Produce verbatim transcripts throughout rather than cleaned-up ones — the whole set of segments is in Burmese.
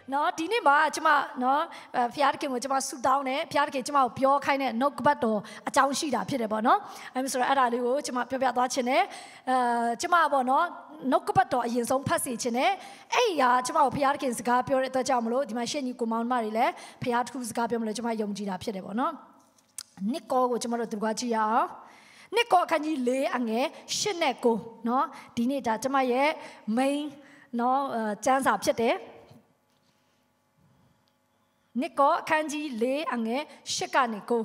နော်ဒီနေ့မှာကျမနော်ဖျားတခင်ကိုကျမဆူတောင်းတယ်ဖျားတခင်ကျမကိုပြောခိုင်းတဲ့နှုတ်ကပတ်တော်အကြောင်းရှိတာဖြစ်တယ်ပေါ့နော်အဲဆိုတော့အဲ့ဒါလေးကိုကျမပြောပြသွားခြင်းနဲ့အဲကျမပေါ့နော်နှုတ်ကပတ်တော်အရင်ဆုံးဖတ်စီခြင်းနဲ့အဲ့ရာကျမကိုဖျားတခင်စကားပြောတဲ့အတွက်ကြောင့်မလို့ဒီမှာရှင့်ညီကိုမောင်မတွေလည်းဖျားတစ်ခုစကားပြောမလို့ကျမယုံကြည်တာဖြစ်တယ်ပေါ့နော်နိကောကိုကျမတို့သူကကြည့်ရအောင်နိကောအခန်းကြီး၄အငယ်၈နဲ့၉နော်ဒီနေ့ဒါကျမရဲ့ main နော်ကျမ်းစာဖြစ်တယ်နိကောအခန်းကြီး၄အငယ်၈ကနေ၉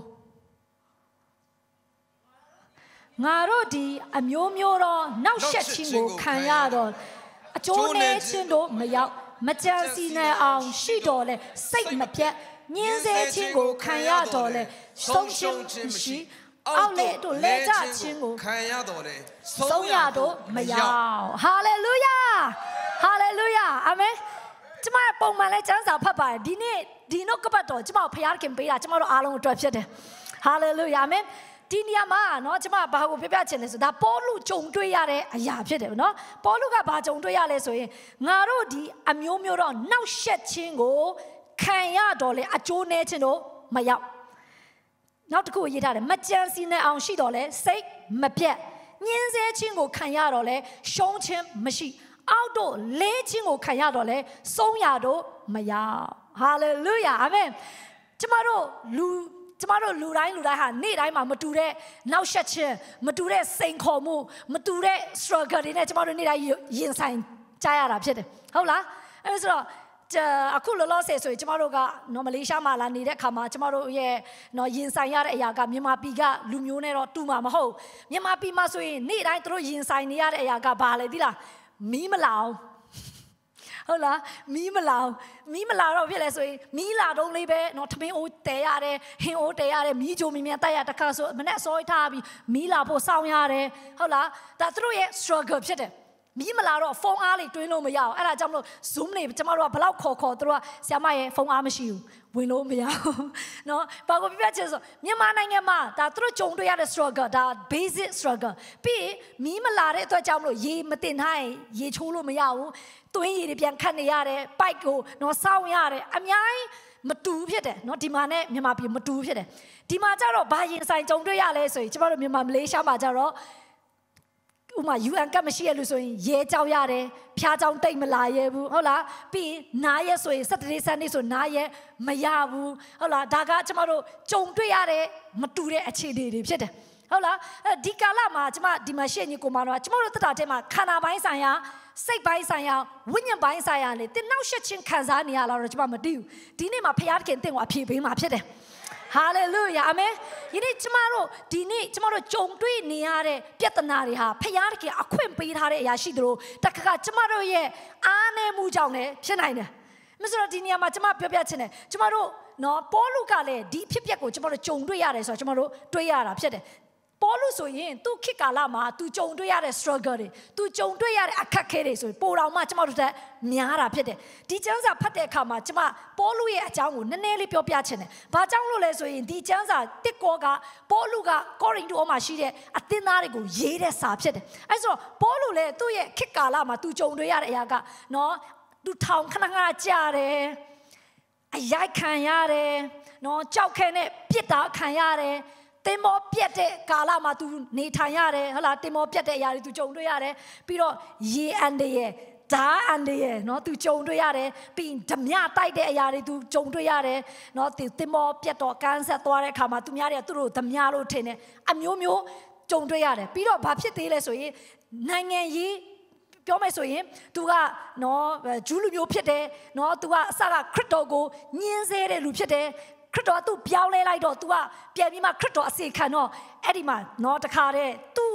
ငါတို့ဒီအမျိုးမျိုးသောနောက်ဆက်ခြင်းကိုခံရတော့အကျိုးနဲ့ခြင်းတို့မရောက်မကြံစီနိုင်အောင်ရှိတော်လဲစိတ်မပြတ်ညင်းဆဲခြင်းကိုခံရတော်လဲဆုံးရှုံးခြင်းမရှိအောက်လေတို့လဲကြခြင်းကိုခံရတော်လဲဆုံးရတော့မရောက်ဟာလေလုယာဟာလေလုယာအာမင်ကျမပုံမှန်လဲကျမ်းစာဖတ်ပါတယ်ဒီနေ့ဒီနှုတ်ကပတ်တော်ကျမကိုဖျားခင်ပေးတာကျမတို့အားလုံးအတွက်ဖြစ်တယ်ဟာလေလုယာအာမင်ဒီနေရာမှာနော်ကျမဘာကိုပြပြချင်လဲဆိုဒါပေါလုကြုံတွေ့ရတဲ့အရာဖြစ်တယ်နော်ပေါလုကဘာကြုံတွေ့ရလဲဆိုရင်ငါတို့ဒီအမျိုးမျိုးတော့နှောက်ယှက်ခြင်းကိုခံရတော့လေအကျိုးနည်းခြင်းတို့မရောက်နောက်တစ်ခုရေးထားတယ်မကြံစီနိုင်အောင်ရှိတော့လေစိတ်မပြတ်ညှင်းဆဲခြင်းကိုခံရတော့လေရှုံးခြင်းမရှိအောက်တို့လေးခြင်းကိုခံရတော့လေဆုံးရတော့မရောက်ဟာလေလုယာအာမင်ကျမတို့လူကျမတို့လူတိုင်းလူတိုင်းဟာနေ့တိုင်းမှာမတူတဲ့နောက်ဆက်ခြင်းမတူတဲ့စိန်ခေါ်မှုမတူတဲ့ struggle တွေနဲ့ကျမတို့နေ့တိုင်းရင်ဆိုင်ကြရတာဖြစ်တယ်ဟုတ်လားအဲဆိုတော့အခုလောလောဆယ်ဆိုရင်ကျမတို့ကနော်မလေးရှားမှာလာနေတဲ့ခါမှာကျမတို့ရဲ့နော်ရင်ဆိုင်ရတဲ့အရာကမြန်မာပြည်ကလူမျိုးနဲ့တော့တူမှာမဟုတ်မြန်မာပြည်မှာဆိုရင်နေ့တိုင်းသူတို့ရင်ဆိုင်နေရတဲ့အရာကဘာလဲသိလားမီးမလောင်ဟုတ်လားမီးမလောင်မီးမလာတော့ဖြစ်လဲဆိုရင်မီးလာတော့လေးပဲနော်ထမင်းအိုးတဲရတယ်ဟင်းအိုးတဲရတယ်မီးကြိုမြင်မြန်တိုက်ရတခါဆိုမနဲ့စောထားပြီးမီးလာဖို့စောင့်ရတယ်ဟုတ်လားဒါသူတို့ရဲ့ struggle ဖြစ်တယ်မီးမလာတော့ဖုန်းအားလေးတွင်းလို့မရအောင်အဲ့ဒါကြောင့်မလို့ zoom နေကျမတို့ကဘလောက်ခေါ်ခေါ်သူတို့ကဆရာမရဲ့ဖုန်းအားမရှိဘူးဝင်လို့မရဘူးเนาะဘာကိုပြပြချင်ဆိုမြန်မာနိုင်ငံမှာဒါသူတို့ကြုံတွေ့ရတဲ့ struggle ဒါ basic struggle ပြီးမီးမလာတဲ့အတွက်ကြောင့်မလို့ရေမတင်ထားရင်ရေချိုးလို့မရဘူးတွင်းရေတွေပြန်ခတ်နေရတယ်ပိုက်ကိုเนาะစောင့်ရတယ်အများကြီးမတူဖြစ်တယ်เนาะဒီမှာနဲ့မြန်မာပြည်မတူဖြစ်တယ်ဒီမှာကျတော့ဘာရင်ဆိုင်ကြုံတွေ့ရလဲဆိုရင်ကျမတို့မြန်မာမလေးရှားမှာကျတော့ဥမာ ယူ အန် ကပ်မရှိရလို့ဆိုရင်ရဲကြောက်ရတယ်ဖျားကြောင်တိတ်မလာရဲဘူးဟုတ်လားပြီးနားရဲဆိုရင် Saturday Sunday ဆိုနားရဲမရဘူးဟုတ်လားဒါကကျမတို့ကြုံတွေ့ရတဲ့မတူတဲ့အခြေအနေတွေဖြစ်တယ်ဟုတ်လားဒီကာလမှာကျမဒီမှာရှေ့ညီကိုမတော်ကျမတို့တက်တာထဲမှာခန္ဓာပိုင်းဆိုင်ရာစိတ်ပိုင်းဆိုင်ရာဝိညာဉ်ပိုင်းဆိုင်ရာလေတင်နောက်ရှက်ခြင်းခံစားနေရလားတော့ကျမမသိဘူးဒီနေ့မှာဖခင်တင်တင်ကိုအဖြေပေးမှာဖြစ်တယ်ဟာလေလုယာအာမင်ဒီနေ့ကျမတို့ဒီနေ့ကျမတို့ကြုံတွေ့နေရတဲ့ပြဿနာတွေဟာဖခင်တကယ်အခွင့်ပေးထားတဲ့အရာရှိသလိုတခါကျမတို့ရဲ့အားနည်းမှုကြောင့်လည်းဖြစ်နိုင်တယ်မဆိုတော့ဒီနေရာမှာကျမပြောပြချင်တယ်ကျမတို့နော်ပေါလုကလည်းဒီဖြစ်ပျက်ကိုကျမတို့ကြုံတွေ့ရတယ်ဆိုတော့ကျမတို့တွေ့ရတာဖြစ်တယ်ပေါလုဆိုရင်သူခေတ်ကာလမှာသူကြုံတွေ့ရတဲ့ struggle တွေသူကြုံတွေ့ရတဲ့အခက်အခဲတွေဆိုရင်ပိုတော်မှကျမတို့တက်များတာဖြစ်တယ်ဒီကျမ်းစာဖတ်တဲ့အခါမှာကျမပေါလုရဲ့အကြောင်းကိုနည်းနည်းလေးပြောပြချင်တယ်ဘာကြောင့်လို့လဲဆိုရင်ဒီကျမ်းစာတစ်ကောကပေါလုကကောရိန္သုမှာရှိတဲ့အသင်းသားတွေကိုရေးတဲ့စာဖြစ်တယ်အဲဆိုတော့ပေါလုလည်းသူ့ရဲ့ခေတ်ကာလမှာသူကြုံတွေ့ရတဲ့အရာကနော်သူထောင်ခဏခဏကြာတယ်အရိုက်ခံရတယ်နော်ကြောက်ခဲနဲ့ပြစ်တာခံရတယ်တင်မောပြက်တဲ့ကာလမှာ तू နေထိုင်ရတယ်ဟုတ်လားတင်မောပြက်တဲ့အရာတွေ तू ကြုံတွေ့ရတယ်ပြီးတော့ရေအန်တရဲ့ဓာအန်တရဲ့เนาะ तू ကြုံတွေ့ရတယ်ပြီးဓမြတိုက်တဲ့အရာတွေ तू ကြုံတွေ့ရတယ်เนาะတင်မောပြက်တော့ကန်းဆက်သွားတဲ့အခါမှာ तू များတယ်သူတို့ဓမြလို့ထင်တယ်အမျိုးမျိုးကြုံတွေ့ရတယ်ပြီးတော့ဘာဖြစ်သေးလဲဆိုရင်နိုင်ငံရေးပြောမယ်ဆိုရင် तू ကနော်ဂျူးလူမျိုးဖြစ်တယ်နော် तू ကအစကခရစ်တော်ကိုညှင်းဆဲတဲ့လူဖြစ်တယ်ခရစ်တော်သူပြောင်းလဲလိုက်တော့ तू ကပြန်ပြီးမှခရစ်တော်အစေခံတော့အဲ့ဒီမှာနော်တခါတည်း तू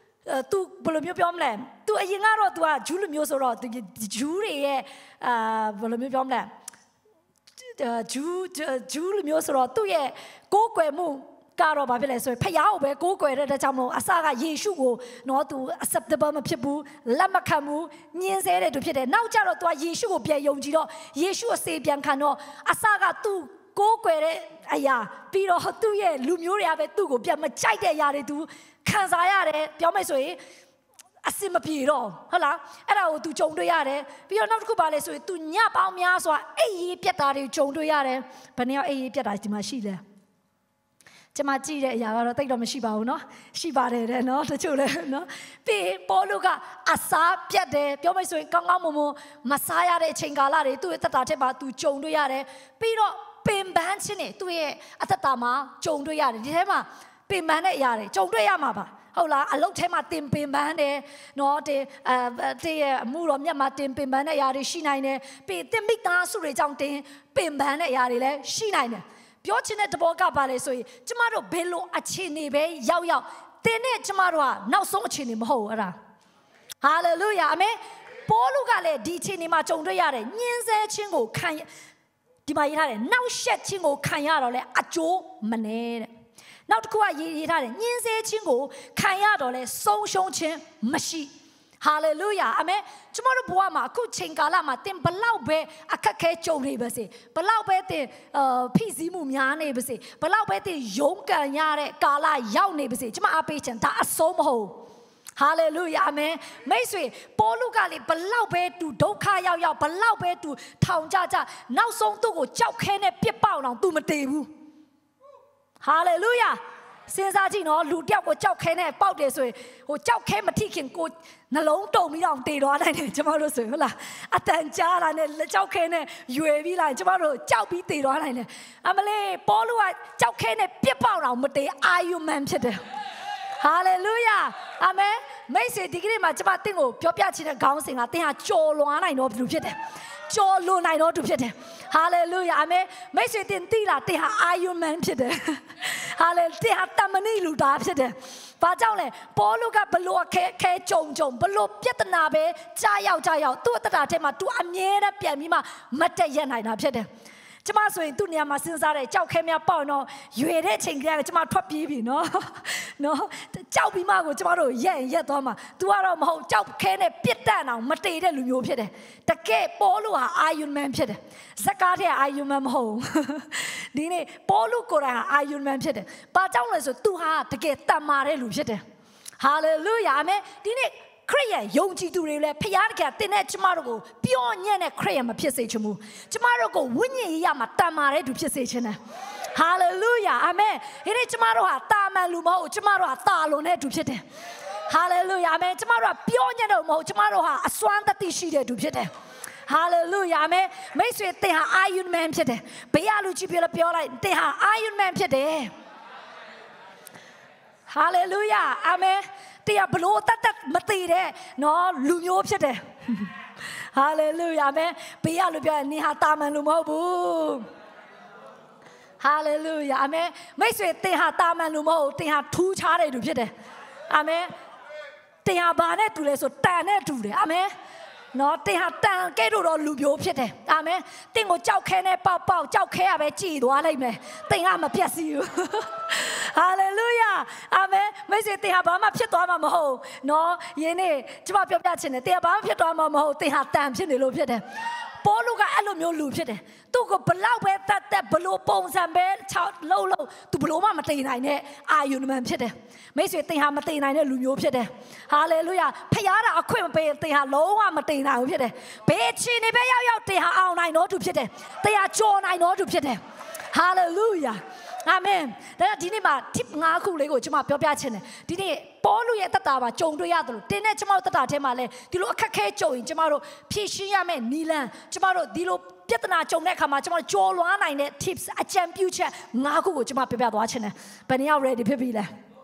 तू ဘယ်လိုမျိုးပြောမလဲ तू အရင်ကတော့ तू ကဂျူးလူမျိုးဆိုတော့ဂျူးတွေရဲ့အာဘယ်လိုမျိုးပြောမလဲဂျူးဂျူးလူမျိုးဆိုတော့သူ့ရဲ့ကိုးကွယ်မှုကတော့ဘာဖြစ်လဲဆိုရင်ဖယားကိုပဲကိုးကွယ်တဲ့တဲ့ကြောင့်မလို့အစကယေရှုကိုနော် तू acceptable မဖြစ်ဘူးလက်မခံဘူးညှင်းဆဲတဲ့သူဖြစ်တယ်နောက်ကျတော့ तू ကယေရှုကိုပြန်ယုံကြည်တော့ယေရှုအစေပြန်ခံတော့အစက तूကိုးကွယ်တဲ့အရာပြီးတော့သူ့ရဲ့လူမျိုးတွေကပဲသူ့ကိုပြန်မကြိုက်တဲ့အရာတွေ तू ခံစားရတယ်ပြောမယ်ဆိုရင်အစင်မပြေတော့ဟုတ်လားအဲ့ဒါကို तू ကြုံတွေ့ရတယ်ပြီးတော့နောက်တစ်ခုပါလဲဆိုရင် तू ညပေါင်းများစွာအိပ်ရေးပြတ်တာတွေကြုံတွေ့ရတယ်ဘယ်နည်းအိပ်ရေးပြတ်တာဒီမှာရှိလဲကျမကြည့်တဲ့အရာကတော့တိတ်တော့မရှိပါဘူးเนาะရှိပါတယ်တဲ့เนาะတချို့လည်းเนาะပြီးပေါလုကအစားပြတ်တယ်ပြောမယ်ဆိုရင်ကောင်းကောင်းမွန်မွန်မစားရတဲ့အချိန်ကာလတွေသူ့ရဲ့သက်တာထက်မှာ तू ကြုံတွေ့ရတယ်ပြီးတော့ပင်ပန်းခြင်းတွေသူ့ရဲ့အသက်တာမှာကြုံတွေ့ရတယ်ဒီထဲမှာပင်ပန်းတဲ့အရာတွေကြုံတွေ့ရမှာပါဟုတ်လားအလုတ်ထဲမှာတင်ပင်ပန်းတယ်နော်တင်အဲတင်ရဲ့အမှုတော်မြတ်မှာတင်ပင်ပန်းတဲ့အရာတွေရှိနိုင်တယ်ပြီးတင်မိသားစုတွေကြောင့်တင်ပင်ပန်းတဲ့အရာတွေလည်းရှိနိုင်တယ်ပြောချင်တဲ့တဘောကပါလေဆိုရင်ကျမတို့ဘယ်လိုအခြေအနေပဲရောက်ရောက်တင်နဲ့ကျမတို့ကနောက်ဆုံးအခြေအနေမဟုတ်ဘူးအဲ့ဒါဟာလေလုယာအာမင်ပေါလုကလည်းဒီအခြေအနေမှာကြုံတွေ့ရတယ်ညှင်းဆဲခြင်းကိုခံဒီမှာရေးထားတယ်နောက်ရှက်ခြင်းကိုခံရတော့လေအကျိုးမနေတဲ့နောက်တစ်ခုကရေးရေးထားတယ်ညှင်းဆဲခြင်းကိုခံရတော့လေဆုံးရှုံးခြင်းမရှိဟာလေလုယာအာမင်ကျမတို့ဘဝမှာအခုချိန်ကာလမှာသင်ဘလောက်ပဲအခက်ခဲကြုံနေပါစေဘလောက်ပဲသင်အာဖိစီးမှုများနေပါစေဘလောက်ပဲသင်ရုန်းကန်ရတဲ့ကာလရောက်နေပါစေကျမအားပေးချင်ဒါအဆုံးမဟုတ်ဟာလေလုယာအာမင်မိတ်ဆွေပေါလုကလေဘလောက်ပဲသူဒုက္ခရောက်ရောက်ဘလောက်ပဲသူထောင်ကြကြနောက်ဆုံးသူ့ကိုကြောက်ခဲနဲ့ပြစ်ပေါက်အောင်သူမတည်ဘူးဟာလေလုယာစဉ်းစားကြည့်နော်လူတယောက်ကိုကြောက်ခဲနဲ့ပေါက်တယ်ဆိုရင်ဟိုကြောက်ခဲမထိခင်ကိုနှလုံးတုံပြီးတော့တေသွားနိုင်တယ်ကျမတို့ဆိုဟုတ်လားအတန်ကြားတာနဲ့ကြောက်ခဲနဲ့ရွယ်ပြီးလိုက်ကျမတို့ကြောက်ပြီးတေသွားနိုင်တယ်အမလေးပေါလုကကြောက်ခဲနဲ့ပြစ်ပေါက်အောင်မတေအာယုမန်ဖြစ်တယ်ဟာလေလုယာအာမင်မိတ်ဆွေဒီကနေ့မှာကျမတင့်ကိုပြောပြချင်တဲ့ခေါင်းစဉ်ကတင်ဟာကြော်လွှားနိုင်တော့ဘယ်လိုဖြစ်တယ်ကြော်လွန်နိုင်တော့သူဖြစ်တယ်ဟာလေလုယာအာမင်မိတ်ဆွေတင်သိလားတင်ဟာအာယုမန်ဖြစ်တယ်ဟာလေတင်ဟာတမန်နီလူသားဖြစ်တယ်ဘာကြောင့်လဲပေါလုကဘလို့ခဲခဲကြုံကြုံဘလို့ပြဿနာပဲကြားရောက်ကြားရောက်သူ့အတ္တထဲမှာ तू အမြဲတမ်းပြန်ပြီးမှမတ်တက်ရနိုင်တာဖြစ်တယ်ကျမဆိုရင်သူ့နေရာမှာစဉ်းစားတယ်ကြောက်ခဲများပေါ့နော်ရွေတဲ့ချိန်ကလေးကကျမထွက်ပြေးပြီနော်နော်ကြောက်ပြီးမှကိုကျမတို့ရက်ရက်သွားမှာ तू ကတော့မဟုတ်ကြောက်ခဲနဲ့ပြစ်တတ်အောင်မတေတဲ့လူမျိုးဖြစ်တယ်တကယ်ပေါလုဟာအာယုန်မန်ဖြစ်တယ်ဇကာတဲ့အာယုန်မန်မဟုတ်ဒီနေ့ပေါလုကိုယ်တိုင်ဟာအာယုန်မန်ဖြစ်တယ်ဘာကြောင့်လဲဆို तू ဟာတကယ်တန်မာတဲ့လူဖြစ်တယ်ဟာလေလုယာအာမင်ဒီနေ့ခရစ်ယာန်ယုံကြည်သူတွေလည်းဖခင်တကယ်တင်တဲ့ကျမတို့ကိုပျော့ညံ့တဲ့ခရစ်ယာန်မဖြစ်စေချင်ဘူးကျမတို့ကိုဝိညာဉ်ရေးရမှာတန်မာတဲ့သူဖြစ်စေချင်တယ်ဟာလေလုယာအာမင်ဒီနေ့ကျမတို့ဟာတာမန်လူမဟုတ်ကျမတို့ဟာတာလွန်တဲ့သူဖြစ်တယ်ဟာလေလုယာအာမင်ကျမတို့ကပျော့ညံ့တော့မဟုတ်ကျမတို့ဟာအစွမ်းတတိရှိတဲ့သူဖြစ်တယ်ဟာလေလုယာအာမင်မိတ်ဆွေတင်ဟာအာယုန်မန်ဖြစ်တယ်ဘေးကလူကြီးပြောပြောလိုက်တင်ဟာအာယုန်မန်ဖြစ်တယ်ဟာလေလုယာအာမင်တရားဘလို့တတ်တတ်မသိတဲ့နော်လူမျိုးဖြစ်တယ်ဟာလေလုယာအာမင်ဘေးကလူပြောနေဟာတာမန်လူမဟုတ်ဘူးဟာလေလုယာအာမင်မိတ်ဆွေတင်ဟာတာမန်လူမဟုတ်တင်ဟာထူးခြားတဲ့လူဖြစ်တယ်အာမင်တင်ဟာဘာနဲ့တူလဲဆိုတန်နဲ့တူတယ်အာမင်နော်တင်ဟာတန်ကဲတော့လူမျိုးဖြစ်တယ်အာမင်တင်ကိုကြောက်ခဲနဲ့ပေါက်ပေါက်ကြောက်ခဲရပဲကြည်သွားလိုက်မယ်တင်ကမပြတ်စီဘူးဟာလေလုယာအာမင်မိတ်ဆွေတင်ဟာဘာမှဖြစ်သွားမှာမဟုတ်နော်ယင်းနေ့ကျွန်မပြောပြချင်တယ်တင်ဟာဘာမှဖြစ်သွားမှာမဟုတ်တင်ဟာတန်ဖြစ်နေလို့ဖြစ်တယ်ပေါလုကအဲ့လိုမျိုးလူဖြစ်တယ်သူ့ကိုဘလောက်ပဲတတ်တတ်ဘလို့ပုံစံပဲချောက်လုံးလုံးသူဘလို့မှမတည်နိုင်တဲ့အာယုန်မန်ဖြစ်တယ်မိတ်ဆွေတင်ဟာမတည်နိုင်တဲ့လူမျိုးဖြစ်တယ်ဟာလေလုယာဖခင်တာအခွင့်မပေးတင်ဟာလုံးဝမတည်နိုင်ဘူးဖြစ်တယ်ဘယ်ချီနေပဲရောက်ရောက်တင်ဟာအောင်နိုင်တော့သူဖြစ်တယ်တင်ဟာကြော်နိုင်တော့သူဖြစ်တယ်ဟာလေလုယာအာမင်ဒါဒီနေ့မှာ tip ၅ခုလေးကိုကျွန်မပြောပြချင်တယ်ဒီနေ့ပေါလုရဲ့တက်တာမှာကြုံတွေ့ရတယ်လို့တင်းနဲ့ကျွန်မတို့တက်တာထဲမှာလဲဒီလိုအခက်ခဲကြုံရင်ကျွန်မတို့ဖြည့်ရှင်းရမယ့်နီလန်ကျွန်မတို့ဒီလိုပြဿနာကြုံတဲ့အခါမှာကျွန်မတို့ကြော်လွှားနိုင်တဲ့ tips အကြံပြုချက်၅ခုကိုကျွန်မပြပြသွားချင်တယ်ဘယ်နှယောက် ready ဖြစ်ပြီလဲ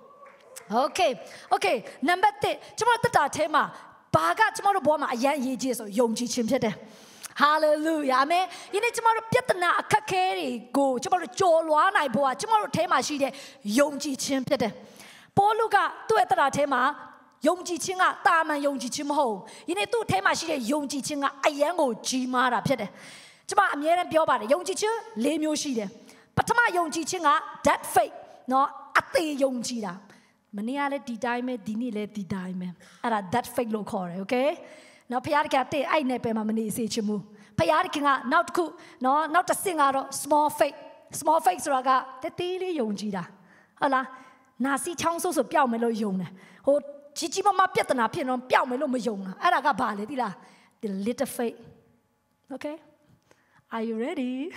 okay okay number တစ်ကျွန်မတို့တက်တာထဲမှာဘာကကျွန်မတို့ဘောမှာအရန်အရေးကြီးဆိုယုံကြည်ခြင်းဖြစ်တယ်Hallelujah. Amen. ဒီနေ့ကျမတို့ပြဿနာအခက်ခဲတွေကိုကျမတို့ကြော်လွှားနိုင်ဖို့ကကျမတို့ထဲမှာရှိတဲ့ယုံကြည်ခြင်းဖြစ်တယ်။ပေါလုကသူ့ရဲ့တရားထဲမှာယုံကြည်ခြင်းကတာမန်ယုံကြည်ခြင်းမဟုတ်ဘူး။ဒီနေ့သူ့ထဲမှာရှိတဲ့ယုံကြည်ခြင်းကအယံကိုကြီးမားတာဖြစ်တယ်။ကျမအမြဲတမ်းပြောပါတယ်ယုံကြည်ခြင်း၄မျိုးရှိတယ်။ပထမယုံကြည်ခြင်းက that faith နော်အသေးယုံကြည်တာ။မနေ့ကလည်းဒီတိုင်းပဲဒီနေ့လည်းဒီတိုင်းပဲ။အဲ့ဒါ that faith လို့ခေါ်တယ် okay။နော်ဖခင်ကတဲ့အဲ့နဲ့ပဲမနေစေချင်ဘူးဖခင်ကနောက်တစ်ခုနော်နောက်တစ်ဆင့်ကတော့ small faith small faith ဆိုတာကတသေးလေးယုံကြည်တာဟုတ်လားနာစီချောင်းဆိုးဆိုပျောက်မယ်လို့ယုံတယ်ဟို Gigi Mama Pietana Piano Piao Melo Mayong. Araga Bale Dila. The little faith. Okay? Are you ready?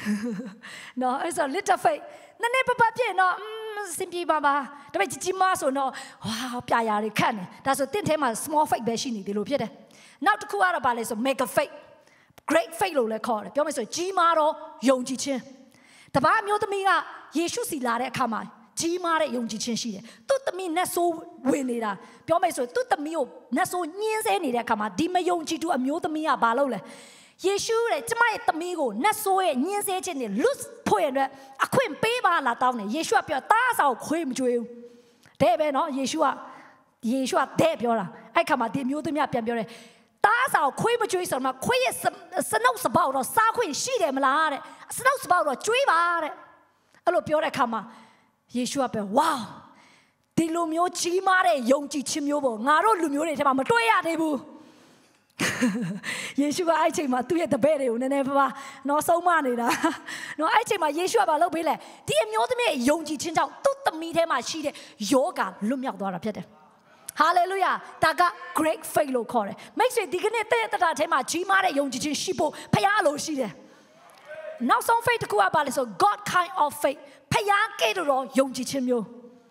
No, it's a little faith. Na ne papa pie no simply baba. Da bai Gigi Ma so no. Wow, pia ya ri khat ne. Da so tin the ma small faith be shi ni di lo phit de.နောက်တစ်ခုကတော့ဘာလဲဆို mega faith great faith လို့လည်းခေါ်တယ်ပြောမယ်ဆိုကြီးမားတော့ယုံကြည်ခြင်းတပားအမျိုးသမီးကယေရှုစီလာတဲ့အခါမှာကြီးမားတဲ့ယုံကြည်ခြင်းရှိတယ်သူ့သမီးနတ်ဆိုးဝင်နေတာပြောမယ်ဆိုသူ့သမီးကိုနတ်ဆိုးညှင်းဆဲနေတဲ့အခါမှာဒီမယုံကြည်သူအမျိုးသမီးကဘာလုပ်လဲယေရှုရဲ့ကျမရဲ့သမီးကိုနတ်ဆိုးရဲ့ညှင်းဆဲခြင်းတွေလွတ်ဖွင့်အတွက်အခွင့်ပေးပါလာတောင်းတယ်ယေရှုကပြောတားဆောင်ခွေးမကြွေးဘူးတဲ့ပဲနော်ယေရှုကယေရှုကတဲ့ပြောတာအဲ့ခါမှာဒီမျိုးသမီးကပြန်ပြောတယ်တားဆောင်ခွေးမကြွေးဆိုတော့ခွေးရဲ့စနှုတ်စပေါက်တော့စားခွင့်ရှိတယ်မလားတဲ့စနှုတ်စပေါက်တော့ကြွေးပါတဲ့အဲ့လိုပြောတဲ့အခါမှာယေရှုကပြောဝါဒီလိုမျိုးကြီးမားတဲ့ယုံကြည်ခြင်းမျိုးပေါ့ငါတို့လူမျိုးတွေထဲမှာမတွေ့ရသေးဘူးယေရှုကအဲ့ချိန်မှာသူ့ရဲ့တပည့်တွေကိုနည်းနည်းပါးပါနော်ဆုံးမနေတာနော်အဲ့ချိန်မှာယေရှုကဘာလုပ်ပေးလဲဒီအမျိုးသမီးရဲ့ယုံကြည်ခြင်းကြောင့်သူ့သမီးထဲမှာရှိတဲ့ယောဂလွတ်မြောက်သွားတာဖြစ်တယ်Hallelujah ဒါက great faith လို့ခေါ်တယ်မိတ်ဆွေဒီကနေ့တဲ့တတာထဲမှာကြီးမားတဲ့ယုံကြည်ခြင်းရှိဖို့ဖခင်လိုရှိတယ်နောက်ဆုံး faith တစ်ခုကဘာလဲဆို God kind of faith ဖခင်ကဲ့သို့သောယုံကြည်ခြင်းမျိုး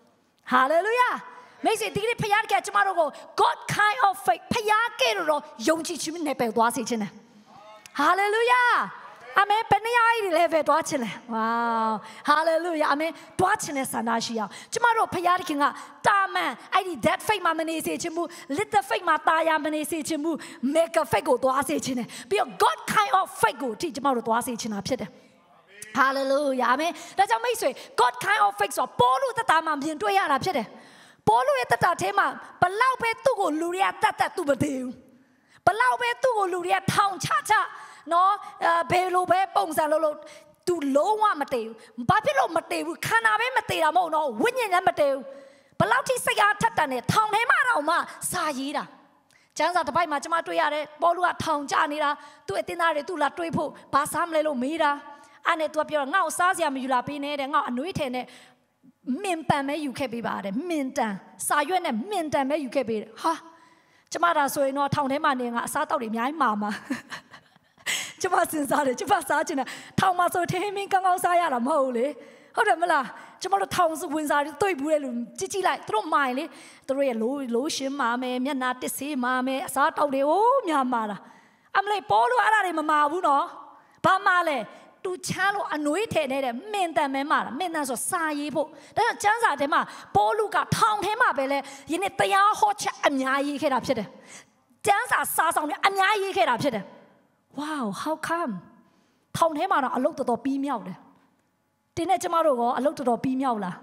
Hallelujah မိတ်ဆွေဒီကနေ့ဖခင်ကကျမတို့ကို God kind of faith ဖခင်ကဲ့သို့သောယုံကြည်ခြင်းနဲ့ပဲသွားစေခြင်းတယ် Hallelujah Amen ဘယ်နေရာကြီးလဲပဲတွားချင်လဲ Wow Hallelujah Amen တွားချင်တဲ့ဆန္ဒရှိအောင်ကျမတို့ဖခင်ခင်ကတာမန်အဲ့ဒီ that faith မှာမနေစေချင်ဘူး little faith မှာတာယာမနေစေချင်ဘူး mega faith ကိုတွားစေချင်တယ်ပြီးတော့ God kind of faith ကိုအထိကျမတို့တွားစေချင်တာဖြစ်တယ် Hallelujah Amen ဒါကြောင့်မိတ်ဆွေ God kind of faith ဆိုပေါ်လို့တတမှာမြင်တွေ့ရတာဖြစ်တယ်ပေါ်လို့ရဲ့တတထဲမှာဘလောက်ပဲသူ့ကိုလူတွေကတတ်တတ်သူမသိဘူးဘလောက်ပဲသူ့ကိုလူတွေကထောင်ချချနော်ဘယ်လိုပဲပုံစံလို့လို့ तू လုံးဝမတည်ဘူးဘာဖြစ်လို့မတည်ဘူးခန္ဓာပဲမတည်တာမဟုတ်တော့ဝိညာဉ်လည်းမတည်ဘူးဘလောက်ထိစိတ်အားထက်တန်နေထောင်ထဲမှာတော့မှစာရေးတာကျမ်းစာတစ်ပိုက်မှာကျွန်မတွေ့ရတယ်ပေါလုကထောင်ကျနေတာသူ့အတင်းသားတွေသူ့လာတွေးဖို့ဘာစားမလဲလို့မေးတာအဲ့နဲ့ तू ပြောငါ့ကိုစားစရာမယူလာပေးနဲ့တဲ့ငါ့အနွေးထည်နဲ့မင်ပန်ပဲယူခဲ့ပေးပါတဲ့မင်တန်စာရွက်နဲ့မင်တန်ပဲယူခဲ့ပေးတယ်ဟာကျွန်မဒါဆိုရင်တော့ထောင်ထဲမှာနေငါအစားတောက်တွေအများကြီးမာမှာကျမစဉ်းစားတယ်ကျမစားချင်တယ်ထောင်မှာဆိုထင်းမင်းကောင်းကောင်းစားရတာမဟုတ်လေဟုတ်တယ်မလားကျမတို့ထောင်စဝင်စားတွေတွေ့ဘူးလေလူကြည့်ကြည့်လိုက်သူတို့မိုင်လေသူတို့ရဲ့လိုလိုရှင်းမာမယ်မျက်နှာတစ်ဆေးမာမယ်အစားတောက်တွေဟိုးများမာတာအမလေးပေါ်လို့အဲ့ဒါတွေမမာဘူးနော်ဘာမာလဲတူချမ်းလို့အနွေးထည်နေတဲ့မင်တန်မဲမာတာမင်တန်ဆိုစာရေးဖို့ဒါကြောင့်ကျမ်းစာထဲမှာပေါ်လူကထောင်ထဲမှာပဲလေယနေ့တရားဟောချက်အများကြီးခဲ့တာဖြစ်တယ်ကျမ်းစာစာဆောင်တွေအများကြီးခဲ့တာဖြစ်တယ်Wow how come ထောင်ထဲမှာတော့အလုပ်တော်တော်ပြီးမြောက်တယ်တင်းနဲ့ကျမတို့ကအလုပ်တော်တော်ပြီးမြောက်လား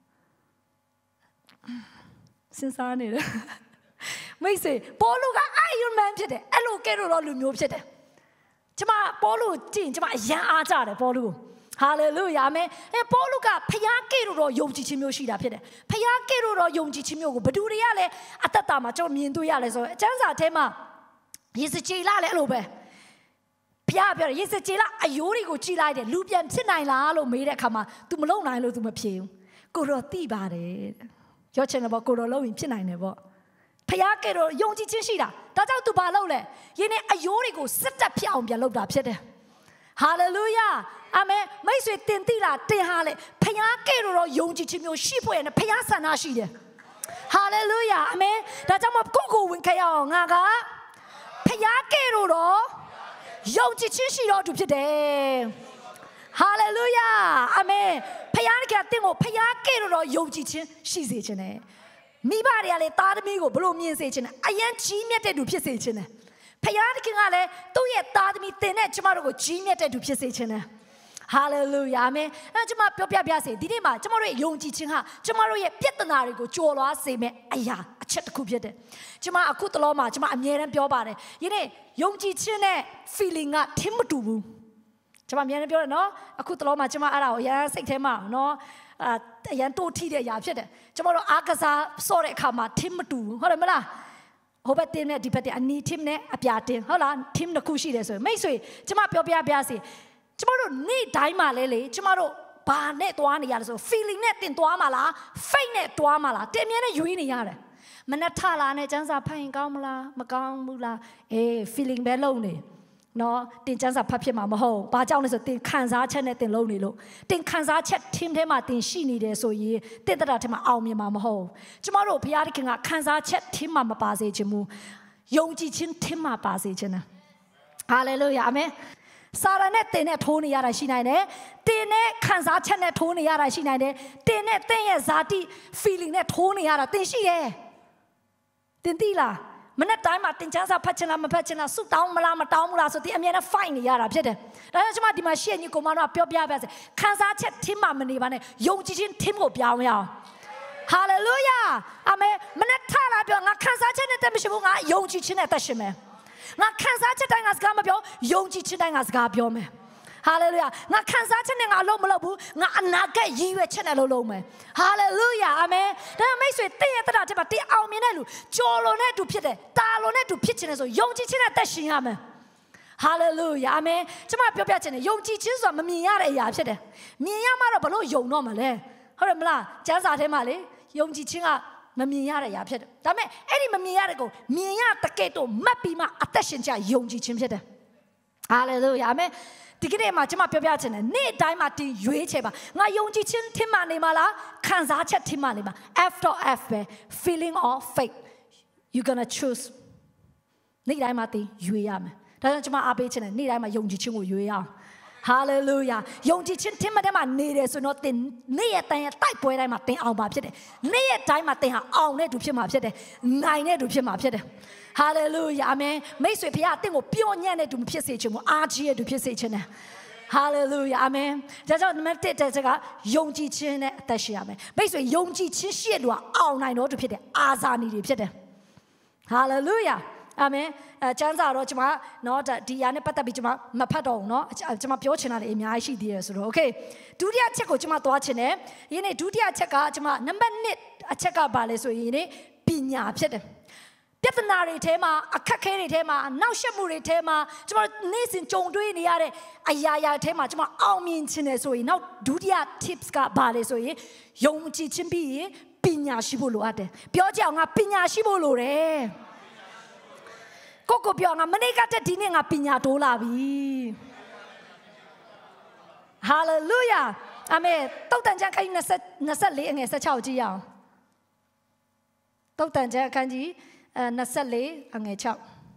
စဉ်းစားနေတယ်မိတ်ဆွေပေါ်လူက Iron Man ဖြစ်တယ်အဲ့လိုကဲတော့လူမျိုးဖြစ်တယ်ကျမပေါ်လူကြည့်ရင်ကျမအရန်အားကြတယ်ပေါ်လူHallelujah amen အဲပေါ်လူကဖျားကဲတော့ယုံကြည်ခြင်းမျိုးရှိတာဖြစ်တယ်ဖျားကဲတော့ယုံကြည်ခြင်းမျိုးကိုဘယ်သူတွေကလဲအသက်တာမှာကျွန်တော်မြင်တွေ့ရလဲဆိုအကျမ်းစာထဲမှာယေစကြည်လာလဲအဲ့လိုပဲဖျားပြောတယ်ယေစကြည်လာအယိုးတွေကိုကြည်လိုက်တယ်လူပြန်ဖြစ်နိုင်လားလို့မေးတဲ့အခါမှာ तू မလုံနိုင်လို့ तू မဖြေဘူးကိုတော့သိပါတယ်ရောချင်တယ်ပေါ့ကိုတော့လုံရင်ဖြစ်နိုင်တယ်ပေါ့ဖျားကဲတော့ယုံကြည်ခြင်းရှိတာဒါကြောင့် तू ဘာလုပ်လဲယင်းနဲ့အယိုးတွေကိုစစ်တက်ဖြစ်အောင်ပြန်လုပ်တာဖြစ်တယ်Hallelujah Amen မိတ်ဆွေတင်သိလားတင်ဟာလေဖျားကဲတော့ယုံကြည်ခြင်းမျိုးရှိဖို့ရတယ်ဖျားဆန္ဒရှိတယ် Hallelujah Amen ဒါကြောင့်မကိုကိုဝင်ခဲ့ရအောင်ငါကဖျားကဲတော့ယုံကြည်ခြင်းရှိတော့သူဖြစ်တယ် Hallelujah Amen ဖျားကတင့်ကိုဖျားကဲတော့ယုံကြည်ခြင်းရှိစေခြင်းနဲ့မိဘတွေကလည်းသားသမီးကိုဘလို့မြင်စေခြင်းနဲ့အယံကြီးမြတ်တဲ့သူဖြစ်စေခြင်းနဲ့ဖျားခင်ကလည်းသူ့ရဲ့သားသမီးတင်တဲ့ကျမတို့ကိုကြီးမြတ်တဲ့သူဖြစ်စေခြင်းနဲ့Hallelujah Amen အဲကျမပြောပြပြစေဒီနေ့မှာကျမတို့ရဲ့ယုံကြည်ခြင်းဟာကျမတို့ရဲ့ပြဿနာတွေကိုကျော်လွှားစေမယ့်အရာအချက်တစ်ခုဖြစ်တယ်ကျမအခုတလောမှာကျမအမြဲတမ်းပြောပါတယ်ယနေ့ယုံကြည်ခြင်းနဲ့ feeling ကထင်မတူဘူးကျမအမြဲတမ်းပြောတယ်နော်အခုတလောမှာကျမအဲ့ဒါကိုအရင်စိတ်ထဲမှာနော်အာအရင်တိုးထိတဲ့အရာဖြစ်တယ်ကျမတို့အားကစားစော့တဲ့အခါမှာထင်မတူဘူးဟုတ်တယ်မလားဟိုဘက်တင်းနဲ့ဒီဘက်တင်းအနီး team နဲ့အပြာတင်းဟုတ်လား team တစ်ခုရှိတယ်ဆိုရင်မိတ်ဆွေကျမပြောပြပြစေကျမတို့နေ့တိုင်းမှာလဲလေကျမတို့ဘာနဲ့တွားနေရလဲဆို feeling နဲ့တင်တွားမှာလား faith နဲ့တွားမှာလားတင်မြဲနဲ့ရွေးနေရတယ်မနဲ့ထလာနဲ့ကျန်းစာဖတ်ရင်ကောင်းမလားမကောင်းဘူးလားအေး feeling ပဲလုံးနေနော်တင်ကျန်းစာဖတ်ဖြစ်မှာမဟုတ်ဘာကြောင့်လဲဆိုတင်ခံစားချက်နဲ့တင်လုံးနေလို့တင်ခံစားချက် team ထဲမှာတင်ရှိနေတယ်ဆိုရင်တင်တတာထဲမှာအောင်မြင်မှာမဟုတ်ကျမတို့ဘုရားသခင်ကခံစားချက် team မှာမပါစေချင်ဘူးယုံကြည်ခြင်း team မှာပါစေချင်တယ်ဟာလေလုယာအာမင်စာရနဲ့တင်နဲ့ထိုးနေရတာရှိနိုင်တယ်တင်နဲ့ခံစားချက်နဲ့ထိုးနေရတာရှိနိုင်တယ်တင်နဲ့တင်ရဲ့ဇာတိ feeling နဲ့ထိုးနေရတာတင်ရှိတယ်တင်သိလားမနေ့တိုင်းမှာတင်ချမ်းစာဖတ်ချင်လားမဖတ်ချင်လားဆုတောင်းမလားမတောင်းဘူးလားဆိုပြီးအမြဲတမ်း fight နေရတာဖြစ်တယ်ဒါကြောင့်ကျွန်မဒီမှာရှေ့ညီကိုမတို့ကပြောပြပါစေခံစားချက် team မှာမနေပါနဲ့ယုံကြည်ခြင်း team ကိုပြောင်းရအောင်ဟာလေလုယာအာမင်မနေ့ထားလာပြောငါခံစားချက်နဲ့တက်မရှိဘူးငါယုံကြည်ခြင်းနဲ့တက်ရှင်မယ်ငါခံစားချက်တိုင်းငါစကားမပြောယုံကြည်ခြင်းတိုင်းငါစကားပြောမယ်ဟာလေလုယာငါခံစားချက်နဲ့ငါအလုပ်မလုပ်ဘူးငါအနာဂတ်ရည်ရွယ်ချက်နဲ့လုပ်လုပ်မယ်ဟာလေလုယာအာမင်ဒါမိတ်ဆွေတည့်ရတဲ့တဲ့မှာတည့်အောင်မြင်တဲ့လူကြော်လွန်တဲ့သူဖြစ်တယ်တာလွန်တဲ့သူဖြစ်ခြင်းနဲ့ဆိုယုံကြည်ခြင်းနဲ့တက်ရှင်ရမယ်ဟာလေလုယာအာမင်ကျွန်မပြောပြချင်တယ်ယုံကြည်ခြင်းဆိုတာမမြင်ရတဲ့အရာဖြစ်တယ်မြင်ရမှတော့ဘလို့ယုံတော့မှာလဲဟုတ်တယ်မလားကျမ်းစာထဲမှာလေယုံကြည်ခြင်းကမမြင်ရတဲ့အရာဖြစ်တယ်ဒါပေမဲ့အဲ့ဒီမမြင်ရတဲ့ကိုမြင်ရတကယ်တော့မှတ်ပြီးမှအသက်ရှင်ကြယုံကြည်ခြင်းဖြစ်တယ်ဟာလေလုယာအာမင်ဒီကနေ့မှာကျွန်မပြောပြချင်တယ်နေ့တိုင်းမှာတင်ရွေးချယ်ပါငါယုံကြည်ခြင်းထင်မှနေမလားခံစားချက်ထင်မှနေမှာ after f ပဲ feeling of faith you gonna choose နေ့တိုင်းမှာတင်ရွေးရမယ်ဒါကြောင့်ကျွန်မအားပေးချင်တယ်နေ့တိုင်းမှာယုံကြည်ခြင်းကိုရွေးရအောင်ဟာလေလုယာယုံကြည်ခြင်းထင်မှတဲ့မှာနေတယ်ဆိုတော့တင်နေ့ရက်တိုင်းရဲ့တိုက်ပွဲတိုင်းမှာတင်အောင်ပါဖြစ်တယ်နေ့ရက်တိုင်းမှာတင်ဟာအောင်တဲ့သူဖြစ်မှာဖြစ်တယ်နိုင်တဲ့သူဖြစ်မှာဖြစ်တယ်ဟာလေလုယာအာမင်မိတ်ဆွေဖခင်အသင်ကိုပျော်ညံ့တဲ့သူမဖြစ်စေချင်ဘူးအားကြီးတဲ့သူဖြစ်စေချင်တယ်ဟာလေလုယာအာမင်ဒါကြောင့်နံပါတ်တစ်တဲ့ကယုံကြည်ခြင်းနဲ့အသက်ရှင်ရမယ်မိတ်ဆွေယုံကြည်ခြင်းရှိတဲ့လူကအောင်နိုင်တော့သူဖြစ်တယ်အာဇာနည်တွေဖြစ်တယ်ဟာလေလုယာအာမင်အဲကျမ်းစာတော့ကျွန်မနော်ဒီယာနဲ့ပတ်သက်ပြီးကျွန်မမဖတ်တော့ဘူးเนาะကျွန်မပြောချင်တာတွေအများကြီးရှိသေးတယ်ဆိုတော့โอเคဒုတိယချက်ကိုကျွန်မသွားချင်တယ်ယနေ့ဒုတိယချက်ကကျွန်မနံပါတ်နှစ်အချက်ကဘာလဲဆိုရင်ပညာဖြစ်တယ်ပြဿနာတွေထဲမှာအခက်ခဲတွေထဲမှာနောက်ရှက်မှုတွေထဲမှာကျွန်တော်နေ့စဉ်ကြုံတွေ့နေရတဲ့အရာရာထဲမှာကျွန်မအောင်မြင်ခြင်းနဲ့ဆိုရင်နောက်ဒုတိယ tips ကဘာလဲဆိုရင်ယုံကြည်ခြင်းပြီးရင်ပညာရှိဖို့လိုအပ်တယ်ပြောကြအောင်ငါပညာရှိဖို့လိုတယ်ကိုကိုပြောငါမနေ့ကတည်းကဒီနေ့ငါပညာတိုးလာပြီဟာလေလုယာအာမင်တုတ်တန်ကျမ်းခန်းကြီးနှစ်ဆယ့်လေးအငယ်၁၆ကြည့်ရအောင်တုတ်တန်ကျမ်းခန်းကြီးအဲနှစ်ဆယ့်လေးအငယ်၆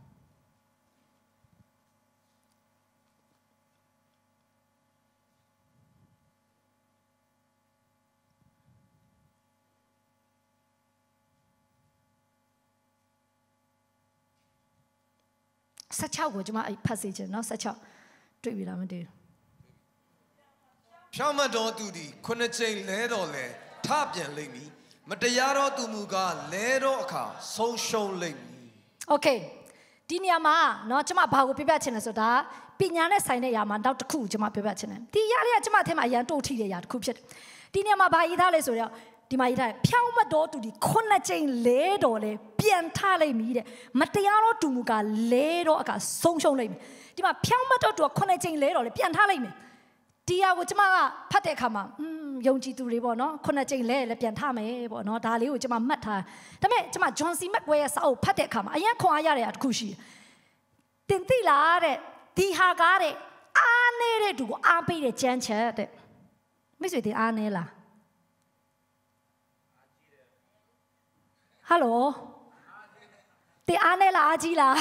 ၁၆ကိုကျွန်မဖတ်စေချင်နော်၁၆တွေ့ပြီလားမသိဘူးဖြောင့်မတ်တော်သူသည်ခုနှစ်ကြိမ်လဲတော်လဲထပြန်လိမ့်မည်မတရားတော်သူမူကားလဲတော်အခါဆုံးရှုံးလိမ့်မည်โอเคဒီနေရာမှာเนาะကျွန်မဘာကိုပြပြချင်လဲဆိုတာပညာနဲ့ဆိုင်တဲ့ຢာမှာနောက်တစ်ခုကျွန်မပြပြချင်တယ်ဒီຢာလေးကကျွန်မအထက်မှာအရန်တို့ထိတဲ့ຢာတစ်ခုဖြစ်တယ်ဒီနေရာမှာဘာရေးထားလဲဆိုတော့ဒီမှာရေးထားတယ်ဖြောင့်မတ်တော်သူဒီခုနှစ်ကြိမ်လဲတော်လဲပြန်ထလိုက်ပြီတဲ့မတရားတော်သူမူကားလဲတော်အခါဆုံးရှုံးလိမ့်မယ်ဒီမှာဖြောင့်မတ်တော်သူကခုနှစ်ကြိမ်လဲတော်လဲပြန်ထလိုက်မယ်ဒီဟာကိုကျွန်မကဖတ်တဲ့အခါမှာอืมယုံကြည်သူတွေပေါ့နော်ခုနှစ်ကြိမ်လဲလဲပြန်ထမယ်ပေါ့နော်ဒါလေးကိုကျွန်မမှတ်ထားဒါပေမဲ့ကျွန်မ John C. Maxwell ရဲ့စာအုပ်ဖတ်တဲ့အခါမှာအရင်ခွန်အားရတဲ့တခုရှိတယ်တင်သိလားတဲ့ဒီဟာကားတဲ့အားနေတဲ့သူကိုအားပေးတဲ့ကြမ်းချက်တဲ့မိတ်ဆွေတင်အားနေလားဟယ်လိုတင်အားနေလားအားကြီးလား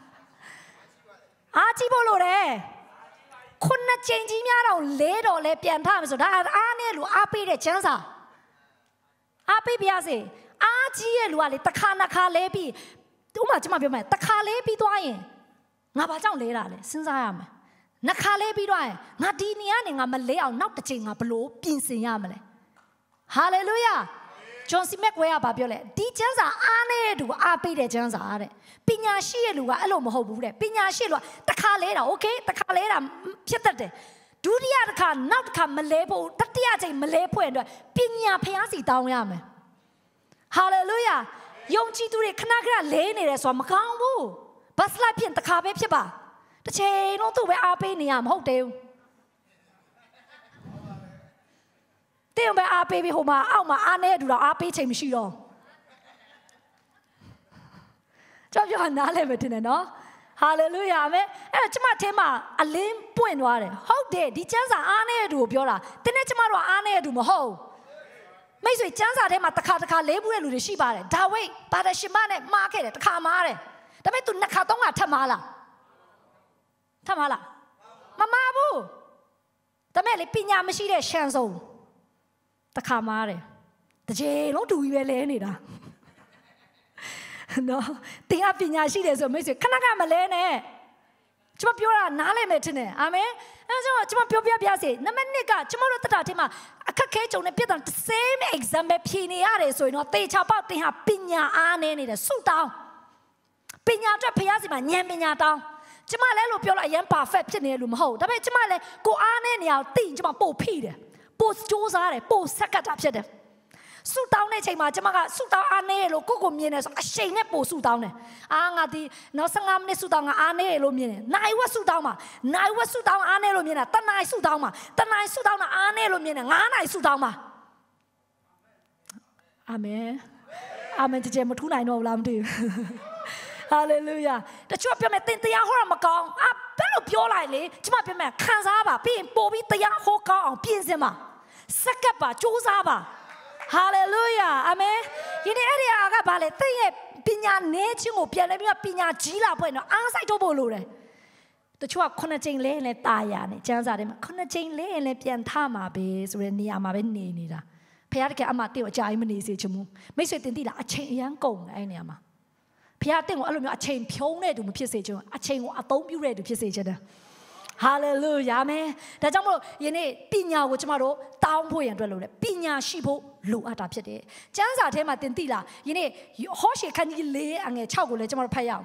အားကြီးဖို့လို့တယ်ခုနှစ်ကြိမ်ကြီးများတော့လဲတော်လဲပြန်ထမယ်ဆိုဒါအားနဲ့လူအားပေးတဲ့ချမ်းစာအားပေးပြစေအားကြီးရဲ့လူကလေတစ်ခါနှစ်ခါလဲပြီးဥမာကျွန်မပြောမယ်တစ်ခါလဲပြီးသွားရင်ငါဘာကြောင့်လဲတာလဲစဉ်းစားရမယ်နှစ်ခါလဲပြီးသွားရင်ငါဒီနေရာနေငါမလဲအောင်နောက်တစ်ချိန်ငါဘလို့ပြင်ဆင်ရမလဲဟာလေလုယာဂျွန်စီမက်ဝဲကဘာပြောလဲဒီကျမ်းစာအားနေတဲ့သူကအားပေးတဲ့ကျမ်းစာတဲ့ပညာရှိရဲ့လူကအဲ့လိုမဟုတ်ဘူးတဲ့ပညာရှိလူကတစ်ခါလဲတာโอเคတစ်ခါလဲတာဖြစ်တတ်တယ်ဒုတိယတစ်ခါနောက်တစ်ခါမလဲဖို့တတိယချိန်မလဲဖို့အတွက်ပညာဖျားစီတောင်းရမယ်ဟာလေလုယာယုံကြည်သူတွေခဏခဏလဲနေတယ်ဆိုတာမကောင်းဘူးဘတ်စလိုက်ပြင်တစ်ခါပဲဖြစ်ပါတစ်ချိန်လုံးသူ့ပဲအားပေးနေရမဟုတ်တယ်တင်းပဲအားပေးပြီးဟိုမှာအောက်မှာအားနေတူတော့အားပေးချိန်မရှိတော့ကျွန်တော်ပြောနားလည်မယ်တင်တယ်နော်ဟာလေလုယာအာမင်အဲ့တော့ကျမအထင်မှာအလင်းပွင့်သွားတယ်ဟုတ်တယ်ဒီကျမ်းစာအားနေတဲ့သူကိုပြောတာတင်းနဲ့ကျမတို့ကအားနေတဲ့သူမဟုတ်မိတ်ဆွေကျမ်းစာထဲမှာတစ်ခါတစ်ခါလေးဘူးတဲ့လူတွေရှိပါတယ်ဒါဝိဒ်ပါဒရှင်မနဲ့မှားခဲ့တယ်တစ်ခါမှားတယ်ဒါပေမဲ့ तू နှစ်ခါသုံးခါထပ်မှားလားထပ်မှားလားမမှားဘူးဒါပေမဲ့လေပညာမရှိတဲ့ရှမ်းစုံတစ်ခါမှားတယ်တစ်ချိန်လုံးတူကြီးပဲလဲနေတာနော်တင်အပညာရှိတယ်ဆိုမိတ်ဆွေခဏခဏမလဲနဲ့ကျွန်မပြောတာနားလည်မယ်ထင်တယ်အာမင်အဲဒါကြောင့်ကျွန်မပြောပြပြစေနံပါတ်နှစ်ကကျွန်မတို့တက်တာထဲမှာအခက်ခဲကြုံနေပြတဲ့ same exam ပဲဖြေနေရတယ်ဆိုရင်တော့တေချာပေါက်တင်ဟာပညာအားနေနေတယ်ဆုတောင်းပညာအတွက်ဖျားစီမှာဉာဏ်ပညာတောင်းကျမလည်းလို့ပြောလို့အရင် perfect ဖြစ်နေတယ်လို့မဟုတ်ဒါပေမဲ့ကျမလည်းကိုအားနေနေအောင်သိရင်ကျမပို့ဖိတယ်ပို့စူးစားတယ်ပို့ဆက်ကတ်တာဖြစ်တယ်ဆုတောင်းတဲ့ချိန်မှာကျမကဆုတောင်းအားနေလို့ကိုကိုမြင်နေဆိုအရှိန်နဲ့ပို့ဆုတောင်းတယ်အာငါဒီနောက်၁၅မိနစ်ဆုတောင်းငါအားနေလို့မြင်တယ်နိုင်ဝက်ဆုတောင်းမှာနိုင်ဝက်ဆုတောင်းအားနေလို့မြင်တာတနိုင်ဆုတောင်းမှာတနိုင်ဆုတောင်းတာအားနေလို့မြင်တယ်ငါးနိုင်ဆုတောင်းမှာအာမင်အာမင်ကြည်မထူးနိုင်တော့ဘူးလားမသိဘူးဟာလေလုယာတချို့ပြောမယ်သင်တရားဟောတာမကောင်းအာဘယ်လိုပြောလိုက်လေကျမပြောမယ်ခံစားပါပြီးရင်ပို့ပြီးတရားဟောကောင်းအောင်ပြင်ဆင်ပါစက္ကပ်ပါစူးစမ်းပါဟာလေလုယာအာမင်ဒီနေ့အဲ့ဒီအားကဘာလဲသင်ရဲ့ပညာနည်းခြင်းကိုပြန်လဲပြီးပညာကြီးလာဖို့နော်အားစိုက်ထုတ်ဖို့လိုတယ်တချို့ကခုနှစ်ချိန်လဲလဲတာယာနေကျမ်းစာထဲမှာခုနှစ်ချိန်လဲရင်လဲပြန်ထမှာပဲဆိုတဲ့နေရာမှာပဲနေနေတာဖခင်တကယ်အမှတေကိုအကြာကြီးမနေစေချင်ဘူးမိတ်ဆွေတင်သိလားအချိန်အရန်ကုန်တယ်အဲ့နေရာမှာဖခင်တင့်ကိုအဲ့လိုမျိုးအချိန်ဖြုံးတဲ့သူမဖြစ်စေချင်ဘူးအချိန်ကိုအသုံးပြုတဲ့သူဖြစ်စေချင်တယ်ဟာလေလုယာအာမင်ဒါကြောင့်မို့ယနေ့ပညာကိုကျမတို့တောင်းဖို့ရန်အတွက်လို့လေပညာရှိဖို့လိုအပ်တာဖြစ်တယ်ကျမ်းစာထဲမှာသင်သိလားယနေ့ဟောရှေခန်းကြီး၄အငယ်၆ကိုလည်းကျမတို့ဖတ်ရအောင်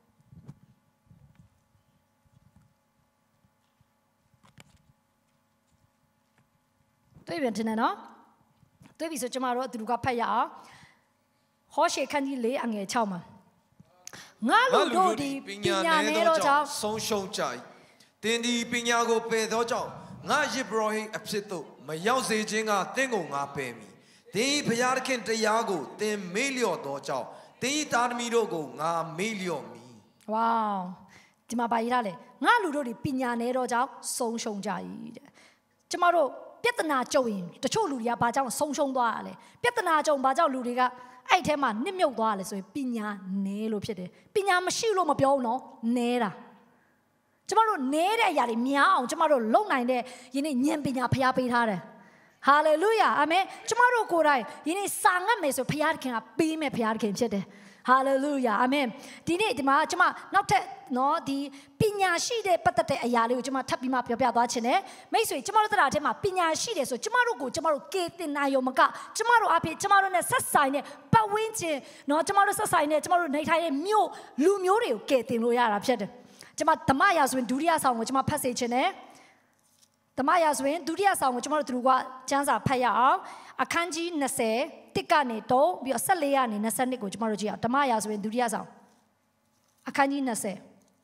တွေ့ပြန်တယ်နော်တွေ့ပြီဆိုကျမတို့အတူတူကဖတ်ရအောင်ဟောရှေခန်းကြီး၄အငယ်၆မှာငါလူတို့ဒီပညာနဲ့တော့ကြောင့်ဆုံးရှုံးကြ၏တင်ဒီပညာကိုပယ်သောကြောင့်ငါယေဘရဟိအဖြစ်သို့မရောက်စေခြင်းကသင်ကိုငါပယ်မည်သင်ဘုရားသခင်တရားကိုသင်မေ့လျော့သောကြောင့်သင်သားသမီးတို့ကိုငါမေ့လျော့မည်ဝေါဒီမှာပါရတာလေငါလူတို့ဒီပညာနဲ့တော့ကြောင့်ဆုံးရှုံးကြ၏တဲ့ကျမတို့ပြဿနာကြုံရင်တချို့လူတွေကဘာကြောင့်ဆုံးရှုံးသွားရလဲပြဿနာကြုံဘာကြောင့်လူတွေကအဲ့ထဲမှာနစ်မြုပ်သွားရလဲဆိုရင်ပညာနည်းလို့ဖြစ်တယ်ပညာမရှိလို့မပြောဘူးနော်နည်းတာကျမတို့နည်းတဲ့အရာတွေများအောင်ကျမတို့လုံနိုင်တဲ့ယနေ့ဉာဏ်ပညာဖျားပေးထားတယ်ဟာလေလုယာအာမင်ကျမတို့ကိုယ်တိုင်ယနေ့စာငတ်မယ်ဆိုဖျားသခင်ကပေးမယ်ဖျားသခင်ဖြစ်တယ်ဟာလေလုယာအာမင်ဒီနေ့ဒီမှာကျမနောက်ထပ်နော်ဒီပညာရှိတဲ့ပတ်သက်တဲ့အရာလေးကိုကျမထပ်ပြီးမှပြောပြသွားချင်တယ်မိတ်ဆွေကျမတို့တရားထဲမှာပညာရှိတယ်ဆိုကျမတို့ကိုကျမတို့ကေတင်နိုင်ရုံမကကျမတို့အဖြစ်ကျမတို့နဲ့ဆက်ဆိုင်တဲ့ပတ်ဝန်းကျင်နော်ကျမတို့ဆက်ဆိုင်တဲ့ကျမတို့နေထိုင်တဲ့မြို့လူမျိုးတွေကိုကေတင်လို့ရတာဖြစ်တယ်ကျမဓမ္မရာဇဝင်ဒုတိယဆောင်ကိုကျမဖတ်စေချင်တယ်ဓမ္မရာဇဝင်ဒုတိယဆောင်ကိုကျမတို့သူတို့ကကျမ်းစာဖတ်ရအောင်အခန်းကြီး၂၀တစ်ကနေတော့ပြီးတော့၁၄ကနေ၂၂ကိုကျမတို့ကြည့်အောင်ဓမ္မရာဇဝင်ဒုတိယဆောင်အခန်းကြီး၂၀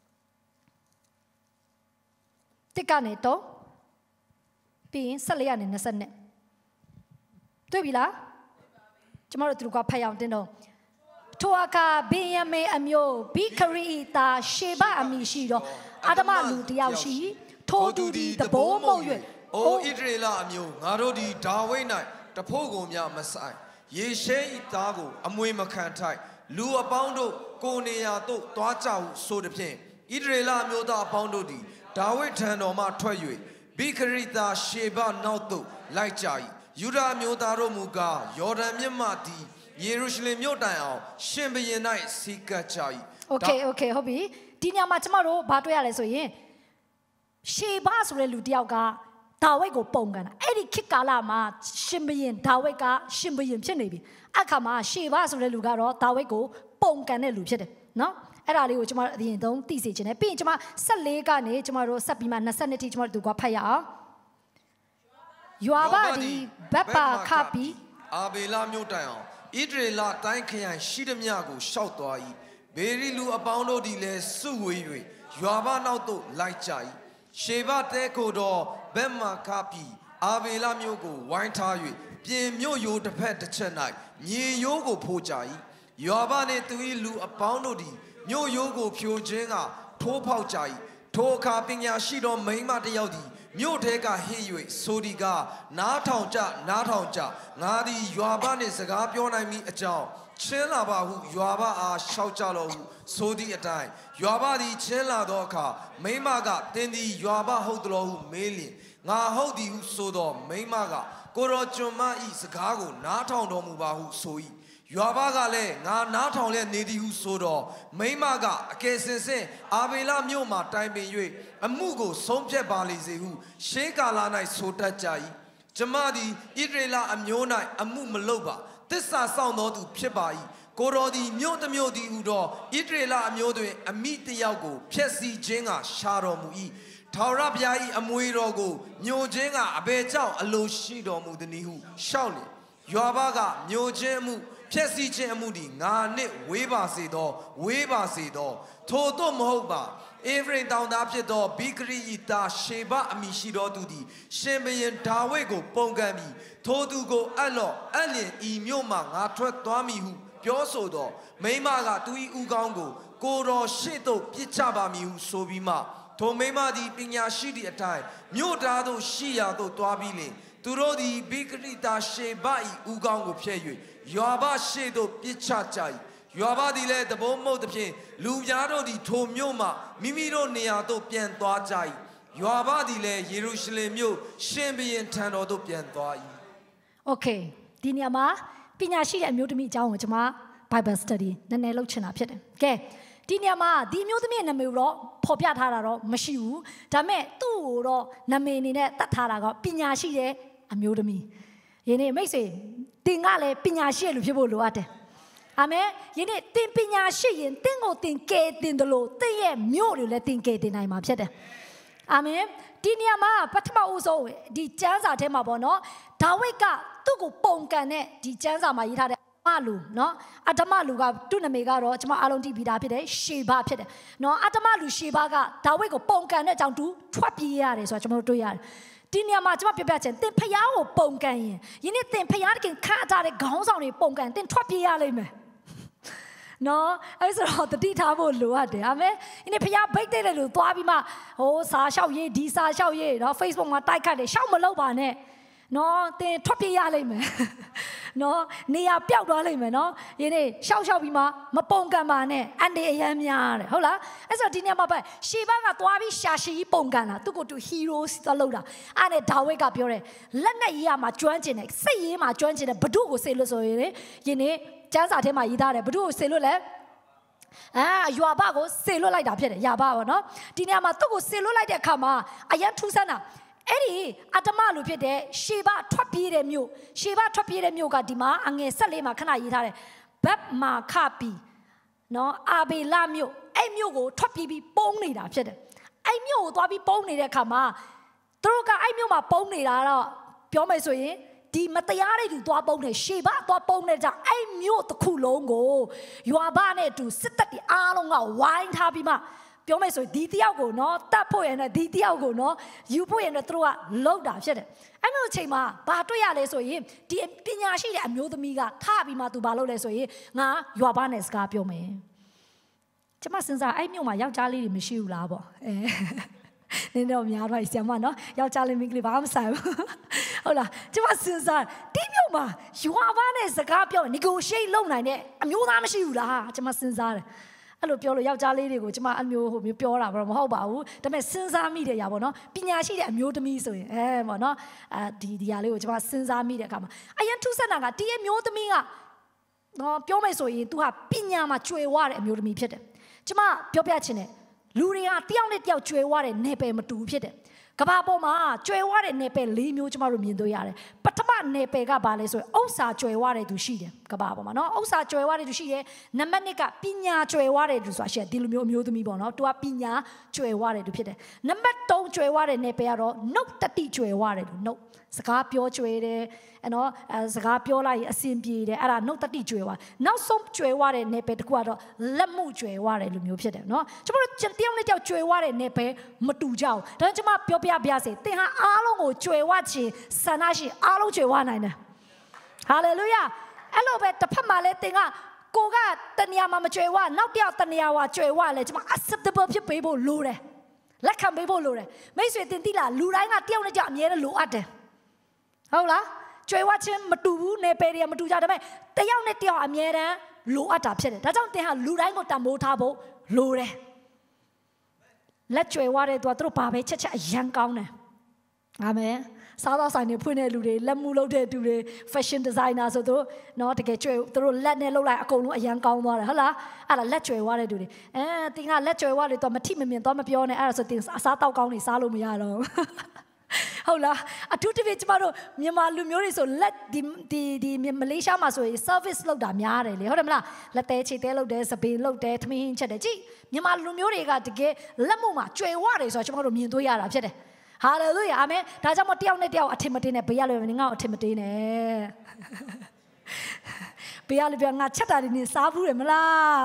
တစ်ကနေတော့ပြီးရင်၁၄ကနေ၂၂တွေ့ပြီလားကျမတို့သူတို့ကဖတ်ရအောင်တင်းတော့ထိုအခါဗင်ယမေအမျိုးဘိခရီတာရှေဘအမည်ရှိသောအာဒမလူတယောက်ရှိထိုသူသည်တဘိုးမုတ်၍အိုဣသရေလအမျိုးငါတို့သည်ဒါဝိဒ်၌တဖို့ကိုများမဆိုင်ယေရှဲ၏သားကိုအမွေမခံထိုက်လူအပေါင်းတို့ကိုနေရာသို့သွားကြဟုဆိုသည်ဖြင့်ဣသရေလအမျိုးသားအပေါင်းတို့သည်ဒါဝိဒ်ထံတော်မှထွက်၍ဘိခရီတာရှေဘနောက်သို့လိုက်ကြ၏ယူဒအမျိုးသားတို့မူကားယော်ဒန်မြစ်မှသည်ယေရုရှလင်မြို့တိုင်အောင်ရှင်ဘုရင်၌စီကပ်ကြ၏โอเคโอเคဟုတ်ပြီဒီညမှာကျမတို့ဘာတွေ့ရလဲဆိုရင်ရှေဘဆိုတဲ့လူတယောက်ကဒါဝိဒ်ကိုပုံကန်တာအဲ့ဒီခေတ်ကာလမှာရှင်ဘုရင်ဒါဝိဒ်ကရှင်ဘုရင်ဖြစ်နေပြီအခါမှာရှေဘဆိုတဲ့လူကတော့ဒါဝိဒ်ကိုပုံကန်တဲ့လူဖြစ်တယ်နော်အဲ့ဒါလေးကိုကျမတို့အရင်ဆုံးသိစေချင်တယ်ပြီးရင်ကျမ၁၄ကနေကျမတို့ဆက်ပြီးမှ၂၂ထိကျမတို့သူကဖတ်ရအောင်ယွာဘဒီဘက်ပါခပ်ပြီးအာဘေလမြို့တိုင်အောင်ဣဒရေလတိုင်းခရိုင်ရှိသမျှကိုရှောက်သွား၏ဘေရီလူအပေါင်းတို့သည်လည်းစုဝေး၍ယွာဘနောက်သို့လိုက်ကြ၏ရှေဘတဲကိုတော်ဘက်မှခပ်ပြီးအာဘေလမြို့ကိုဝိုင်းထား၍ပြင်မြို့ရိုးတစ်ဖက်တစ်ချက်၌မြေရိုးကိုဖိုးကြ၏ Yuaba ne tui lu abound di, Nyo yogo pyojinga, Topau jai, Toka pinya shido maima de yaudi, Myo teka hiwe, Sodiga, Natonja, Natonja, Nadi Yuaba ne Sagapiona mi a jaw, Chelabahu, Yuaba a Shaujalo, Sodi a time, Yuaba di Chela doka, Maimaga, Tendi Yuaba hodlo, Meli, Na hodi sodo, Maimaga, Goro Joma is Gago, Naton domubahu, soi. Yuaba le, Na Naton le Nedi sodo, Maimaga, Kesense, Avila Mioma, time in you, a Mugo, Sompe Balizehu, Sheka Lana Sota Jai, Jamadi, Idrela Amiona, Amu Maloba, this are sound not to Pibai, Gorodi, Myota Myodi Udo, Idrela Amiodo, Amit the Yago, Pesi Jenga, Sharo Mui. Taurabiai Amuirogo, Nyo Jenga, Abetao, Alo Shido Mudanihu, Shauli, Yuabaga, Nyo Jemu, Pesi Jemudi, Nane, Weba Sedo, Weba Sedo, Toto Mohoba, every down the Abjedo, Bikri Ita, Sheba, Amishido Dudi, Shemayan Tawego, Pongami, Todugo, Alo, Alien, Imioma, Atwa Twamihu, Piosodo, Maimaga, Tui Ugango, Goro, Sheto, Pichabamihu, Sobima. Tomema di pinya shidi atai, Myodado Shia do Twabili, Turodi Bikrita Shebai Ugango Pye, Yuaba Shedo Pichachai, Yuaba di le the Bomo de Pie, Luyado di Tomyoma, Mimiro Neado Pian Twajai, Yuaba di le Jerusalem Yo, Shembi and Tano do Pian Twai. Okay, Dinyama, Pinya Shia and Mutami Jama, Bible study, the Nelo China Pit. Okay. Dinyama, di Mutami and Muro, Popia Tararo, Mashu, Dame, Turo, Namini, Tatarago, Pinya Shia, and Mutami. Yene may say, Dingale, Pinya Shia, people luate. Amen. Yene, Tin Pinya Shi, and Tingo think Kate in the low, Tay, Muru letting Kate in I'm upset. Amen. Dinyama, Patma Uzo, di Janza Temabono, Taweka, Tugu Ponkane, di Janza Maita. Malu, no, Atamalu got Tunamega, Jama Alonti Bidapide, Sheba Pede. No, Atamalu Shebaga, Tawego Ponkan, down to Twapi, so Chamotoya. Dinia Matma Pibet, then Payao Ponkan. You need then Payakin cat out a gowns on a Ponkan, then Twapi. No, I saw the detail of Luade, Ame. In a Paya baked a little Twabima, oh, Sasha ye, Disa Shao ye, no, Facebook, my Taika, Shamalobane. No, then Twapi Alime. No, Nia Piao no, Yene, Shao Shao Bima, Maponga Mane, and the Ayamian. Hola, as a dinner maba, Shiba Twabi Shashi Pongana, to go to Heroes Saloda, and a Tawake up your Lena Yama Jointinek, say Yama Jointin, Badu Sailor Soye, Yene, Jazatema Ida, Badu Sailor. Ah, you are bago, sailor like that, Yaba, no? Dinama Togo sailor like that, Kama, Ayan Tusana. Eddie, Atamalu Pede, Shiba Twapi Mu, Shiba Twapi Muga Dima, and a Salema Kana Yitare, Bapma Kapi, no, Abe Lamu, Amugo, Twapi Pony that said. I knew Twapi Pony that Kama, Troka, I knew my pony that Piomesoe, the Matayari to Twabone, Shiba, Twapone that I knew the Kulongo. You are bane to sit at the Alonga, wine Habima. Piomeso, Ditiago, no, Tapo and a Ditiago, no, you put in a through a load up, said it. I know Chema, Patoya, so him, Pinashi, and Mudamiga, Tabima to Balo, so ye, na, you are Banes Capio me. Chema, since I knew my young Charlie Michu Labo. They know me, I write Yamano, young Charlie Miglibam Sam. Hola, Chema, since I, Dimuma, you are Banes the Capio, negotiate loan, I know, I'm your Namashula, Chema, since I. Hello, Piolo, Yali, which my annual Piola from Hobau, the Messenza media, Yabono, Pinashi, and Mutami, so, eh, no, the Diali, which was Senza media come. I am two Sanaga, dear Mutamia. No, Piomeso, to have Pina Machue water and Mutami Pete. Chama, Piopachine, Luria, Tionet Yao Chue water, Nepe Matu Pete. Kababoma, Chue water, Nepe, Limu Chamarum Yare. But Tama Nepe Gabale, so Osa Chue water to she, Kababoma, no, Osa Chue water to she, Namanica, Pina Chue water to Sasha, Dilumio Mutami Bono, to a Pina Chue water to Pete. Number two Chue water Nepearo, no Tati Chue water, no. Scapio Chue, and all as Scapio like a simpi, there are no Tati Chue. Now some Chue water Nepe to Quado, Lamu Chue water, Lumio, no. Champion Chue water Nepe, Matujao, don't you map Piopia Biase, they have Alongo Chue Wachi, Sanashi, Alo Chue one. Hallelujah. Hello, but the Pamale thing, ကိုကတနေရာမှာမကြွယ်ဝနောက်တစ်ယောက်တနေရာဝကြွယ်ဝလဲကျမ acceptable ဖြစ်ပေးဖို့လိုတယ်လက်ခံပေးဖို့လိုတယ်မိတ်ဆွေတင်သိလားလူတိုင်းကတယောက်နဲ့တယောက်အမြဲတမ်းလိုအပ်တယ်ဟုတ်လားကြွယ်ဝချင်းမတူဘူးနေပယ်တွေမတူကြဒါပေမဲ့တယောက်နဲ့တယောက်အမြဲတမ်းလိုအပ်တာဖြစ်တယ်ဒါကြောင့်သင်ဟာလူတိုင်းကိုတန်ဖိုးထားဖို့လိုတယ်လက်ကြွယ်ဝတဲ့သူကသူတို့ဘာပဲချက်ချက်အရန်ကောင်းတယ်အာမင်စားသောက်ဆိုင်တွေဖွင့်တဲ့လူတွေလက်မှုလုပ်တဲ့သူတွေ fashion designer ဆိုသူတို့နော်တကယ်ကြွယ်သူတို့လက်နဲ့လုပ်လိုက်အကုန်လုံးအရန်ကောင်းသွားတယ်ဟုတ်လားအဲ့ဒါလက်ကြွယ်ဝတဲ့သူတွေအဲတင်ကလက်ကြွယ်ဝလေတော့မထိမမြင်တော့မပြောနဲ့အဲ့ဒါဆိုတင်အစားတောက်ကောင်းနေစားလို့မရတော့ဟုတ်လားအထူးသဖြင့်ကျမတို့မြန်မာလူမျိုးတွေဆိုလက်ဒီဒီဒီမလေးရှားမှာဆိုရင် service လုပ်တာများတယ်လေဟုတ်တယ်မလားလက်သေးချေသေးလုပ်တယ်စပင်းလုပ်တယ်ထမင်းချက်တယ်ကြည့်မြန်မာလူမျိုးတွေကတကယ်လက်မှုမှာကြွယ်ဝတယ်ဆိုတော့ကျမတို့မြင်တွေ့ရတာဖြစ်တယ်ဟာလေလုယာအာမင်ဒါကြောင့်မတယောက်နဲ့တယောက်အထင်မတင်းနဲ့ဘေးရလို့ငါ့ကိုအထင်မတင်းနဲ့ဘေးရလို့ပြောငါချက်တာတွေနေစားဘူးရမလား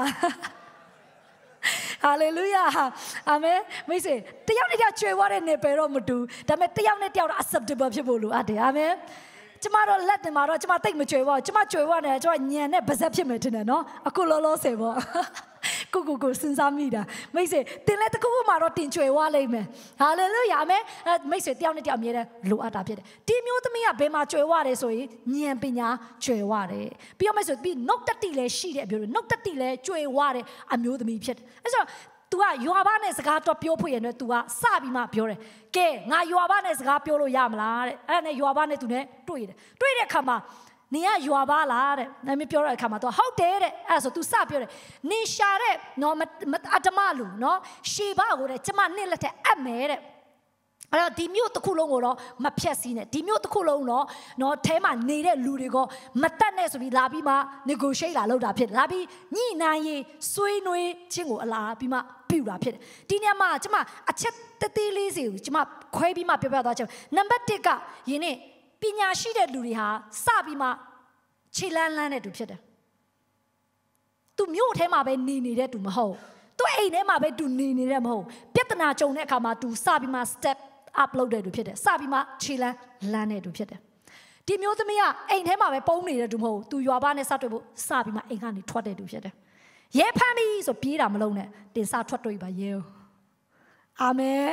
ဟာလေလုယာအာမင်မိတ်ဆွေတယောက်နဲ့တယောက်ကြွယ်ဝတဲ့နေပယ်တော့မတူဒါပေမဲ့တယောက်နဲ့တယောက်တော့ acceptable ဖြစ်ဖို့လိုအပ်တယ်အာမင်ကျမတို့လက်တင်မှာတော့ကျမတိတ်မကြွယ်ဝကျမကြွယ်ဝနေကျမညံနဲ့ပါဇက်ဖြစ်မယ်ထင်တယ်နော်အခုလောလောဆယ်ပေါ့ကိုကိုကိုစဉ်းစားမိတာမိတ်ဆွေတင်လဲတကူမှာတော့တင်ကြွယ်ဝလိမ့်မယ်ဟာလေလုယာအာမင်မိတ်ဆွေတယောက်နဲ့တယောက်အမြဲတမ်းလိုအပ်တာဖြစ်တယ်ဒီမျိုးသမီးကဘယ်မှာကြွယ်ဝတယ်ဆိုရင်ဉာဏ်ပညာကြွယ်ဝတယ်ပြီးတော့မိတ်ဆွေပြီးနှုတ်တတိလည်းရှိတဲ့အမျိုးတွေနှုတ်တတိလည်းကြွယ်ဝတဲ့အမျိုးသမီးဖြစ်တယ်အဲဆိုतू ကယွာဘာနဲ့စကားတော့ပြောဖို့ရင်တော့ तू ကစပြီးမှပြောတယ်ကဲငါယွာဘာနဲ့စကားပြောလို့ရမလားတဲ့အဲ့ဒါနဲ့ယွာဘာနဲ့ तू နဲ့တွေ့တယ်တွေ့တဲ့အခါမှာနေကယွာဘာလားတဲ့နာမည်ပြောတဲ့အခါမှာ तू ဟုတ်တယ်တဲ့အဲ့ဒါဆို तू စပြောတယ်နေရှာတဲ့နော်အတ္တမလူနော်ရှေဘကိုတဲ့ကျမနှစ်လက်ထက်အပ်မယ်တဲ့အဲ့တော့ဒီမျိုးတစ်ခုလုံးကိုတော့မဖြတ်စည်းနဲ့ဒီမျိုးတစ်ခုလုံးတော့နော်အဲမှာနေတဲ့လူတွေကမတက်နဲ့ဆိုပြီးလာပြီးမှ negotiate လာလုပ်တာဖြစ်တယ်လာပြီးညှိနှိုင်းရေးဆွေးနွေးခြင်းကိုအလားပြီးမှပြုတာဖြစ်တယ်ဒီနေရာမှာကျမအချက်တသေးလေးစီကိုကျမခွဲပြီးမှပြောပြသွားချင်နံပါတ်တစ်ကယင်းနေ့ပညာရှိတဲ့လူတွေဟာစပြီးမှခြေလန်းလန်းတဲ့သူဖြစ်တယ်သူမျိုးထဲမှာပဲနေနေတဲ့သူမဟုတ်သူအိမ်ထဲမှာပဲသူနေနေတဲ့မဟုတ်ပြဿနာကြုံတဲ့အခါမှာသူစပြီးမှ step upload တဲ့သူဖြစ်တယ်စပြီးမှခြေလန်းလန်းတဲ့သူဖြစ်တယ်ဒီမျိုးသမီးကအိမ်ထဲမှာပဲပုံနေတဲ့သူမဟုတ်သူရွာဘာနဲ့စတွေ့ဖို့စပြီးမှအိမ်ကနေထွက်တဲ့သူဖြစ်တယ်ရဲဖမ်းပြီဆိုပြေးတာမလုံးနဲ့တင်စထွက်တွေ့ပါရဲအာမင်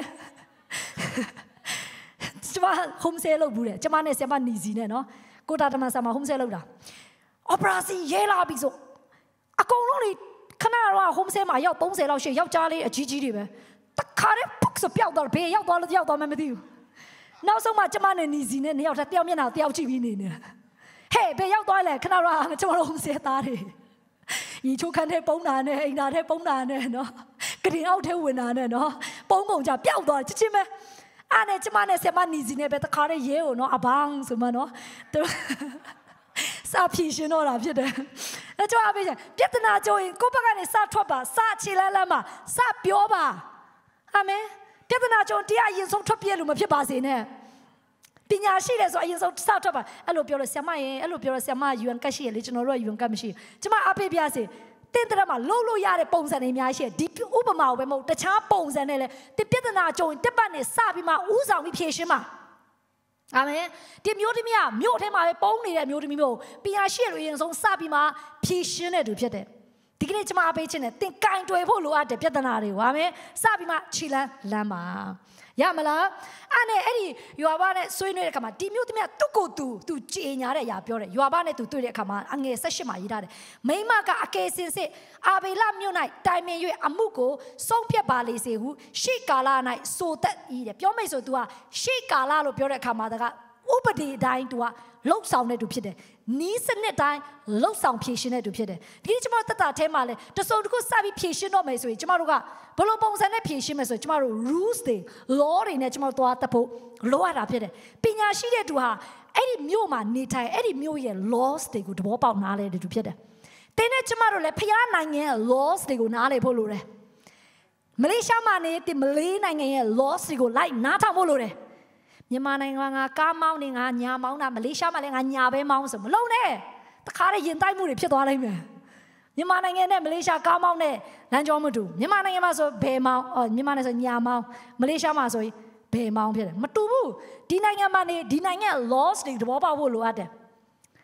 ကျမ home sale လုပ်ဘူးတဲ့ကျမနဲ့ဆရာမနီစီနဲ့နော်ကိုတာတမန်ဆာမ home sale လုပ်တာ operation ရဲလာပြီဆိုအကုန်လုံးတွေခဏတော့ home sale မှာရောက်သုံးဆယ်လောက်ရှိယောက်ျားလေးအကြီးကြီးတွေပဲတခါတည်းပုတ်ဆိုပျောက်သွားတယ်ဘေးရောက်သွားလို့ရောက်သွားမှမသိဘူးနောက်ဆုံးမှကျမနဲ့နီစီနဲ့နှစ်ယောက်တည်းတယောက်မျက်နှာတယောက်ကြည့်ပြီးနေနေဟဲ့ဘေးရောက်သွားလဲခဏတော့ကျမတို့ home sale သားတွေဤချိုးခန်းထဲပုံနာနဲ့အိမ်နာထဲပုံနာနဲ့နော်ကရင်အောက်ထဲဝင်နာနဲ့နော်ပုံကုန်ကြပျောက်သွားချစ်ချင်းပဲအဲ့နဲ့ကျမနဲ့ဆရာမနီစီနဲ့ပဲတခါတည်းရဲကိုနော်အဘောင်းဆိုမှနော်သူစာဖြည့်ရှင်တော့တာဖြစ်တယ်အဲကြောင့်အပေးချင်ပြဿနာကြုံရင်ကိုယ့်ဘက်ကနေစထွက်ပါစခြေလန်းလန်းပါစပြောပါအာမင်ပြဿနာကြုံတရားအရင်ဆုံးထွက်ပြလို့မဖြစ်ပါစေနဲ့ပညာရှိတယ်ဆိုအရင်ဆုံးစထွက်ပါအဲ့လိုပြောလို့ဆရာမရင်အဲ့လိုပြောလို့ဆရာမယူန်ကတ်ရှိရလေကျွန်တော်တို့ကယူန်ကတ်မရှိကျမအပေးပြစေတင်းတရမှာလှုပ်လို့ရတဲ့ပုံစံတွေအများကြီးရှိတယ်ဒီဥပမာကိုပဲမဟုတ်တခြားပုံစံနဲ့လည်းဒီပြဿနာကြုံရင်တစ်ပတ်နဲ့စပြီးမှဥဆောင်ပြီးဖြေရှင်းပါအာမင်ဒီမျိုးသမီးကမြို့ထဲမှာပဲပုံနေတဲ့မျိုးသမီးမျိုးပညာရှိလို့အရင်ဆုံးစပြီးမှဖြေရှင်းတဲ့သူဖြစ်တယ်ဒီကနေ့ကျမအပေးခြင်းနဲ့သင်ကင်တွယ်ဖို့လိုအပ်တဲ့ပြဿနာတွေကိုအာမင်စပြီးမှခြေလန်းလမ်းပါရမလားအဲ့နဲ့အဲ့ဒီယွာဘာနဲ့ဆွေးနွေးတဲ့အခါမှာဒီမျိုးသမီးကသူ့ကိုယ်သူသူကြည်ညာတဲ့အရာပြောတယ်ယွာဘာနဲ့သူတွေ့တဲ့အခါမှာအငယ်၁၈မှာရေးထားတယ်မိမကအကယ်စင်စစ်အာဘေလမြို့၌တိုင်ပင်၍အမှုကိုဆုံးဖြတ်ပါလေစေဟုရှေ့ကာလ၌ဆိုတတ်၏တဲ့ပြောမိတ်ဆို तू ကရှေ့ကာလလို့ပြောတဲ့အခါမှာတကဥပဒေအတိုင်း तू ကလှုပ်ဆောင်တဲ့သူဖြစ်တယ်နီးစနစ်တိုင်းလှုပ်ဆောင်ဖြည့်ရှင်းတဲ့သူဖြစ်တယ်ဒီကျမတို့တတ်တာအဲမှာလဲတစုံတစ်ခုစပြီးဖြည့်ရှင်းတော့မယ်ဆိုရင်ကျမတို့ကဘယ်လိုပုံစံနဲ့ဖြည့်ရှင်းမယ်ဆိုရင်ကျမတို့ rules တွေ law တွေနဲ့ကျမတို့သွားတဖို့လိုအပ်တာဖြစ်တယ်ပညာရှိတဲ့သူဟာအဲ့ဒီမြို့မှာနေထိုင်အဲ့ဒီမြို့ရဲ့ laws တွေကိုသဘောပေါက်နားလဲတဲ့သူဖြစ်တယ်တင်းနဲ့ကျမတို့လည်းဖျားနိုင်ငံရဲ့ laws တွေကိုနားလဲဖို့လိုတယ်မလေးရှားမှာနေတဲ့မလေးနိုင်ငံရဲ့ laws တွေကိုလိုက်နားထောင်ဖို့လိုတယ်မြန်မာနိုင်ငံကကားမောင်းနေငါညာမောင်းတာမလေးရှားမှာလည်းငါညာပဲမောင်းဆိုမလုံးနဲ့တခါတည်းရင်တိုက်မှုတွေဖြစ်သွားနိုင်မယ်မြန်မာနိုင်ငံနဲ့မလေးရှားကားမောင်းနဲ့လမ်းကြောမတူမြန်မာနိုင်ငံမှာဆိုဘယ်မောင်းအော်မြန်မာနိုင်ငံဆိုညာမောင်းမလေးရှားမှာဆိုရင်ဘယ်မောင်းဖြစ်တယ်မတူဘူးဒီနိုင်ငံမှာနေဒီနိုင်ငံ laws တွေသဘောပေါက်ဖို့လိုအပ်တယ်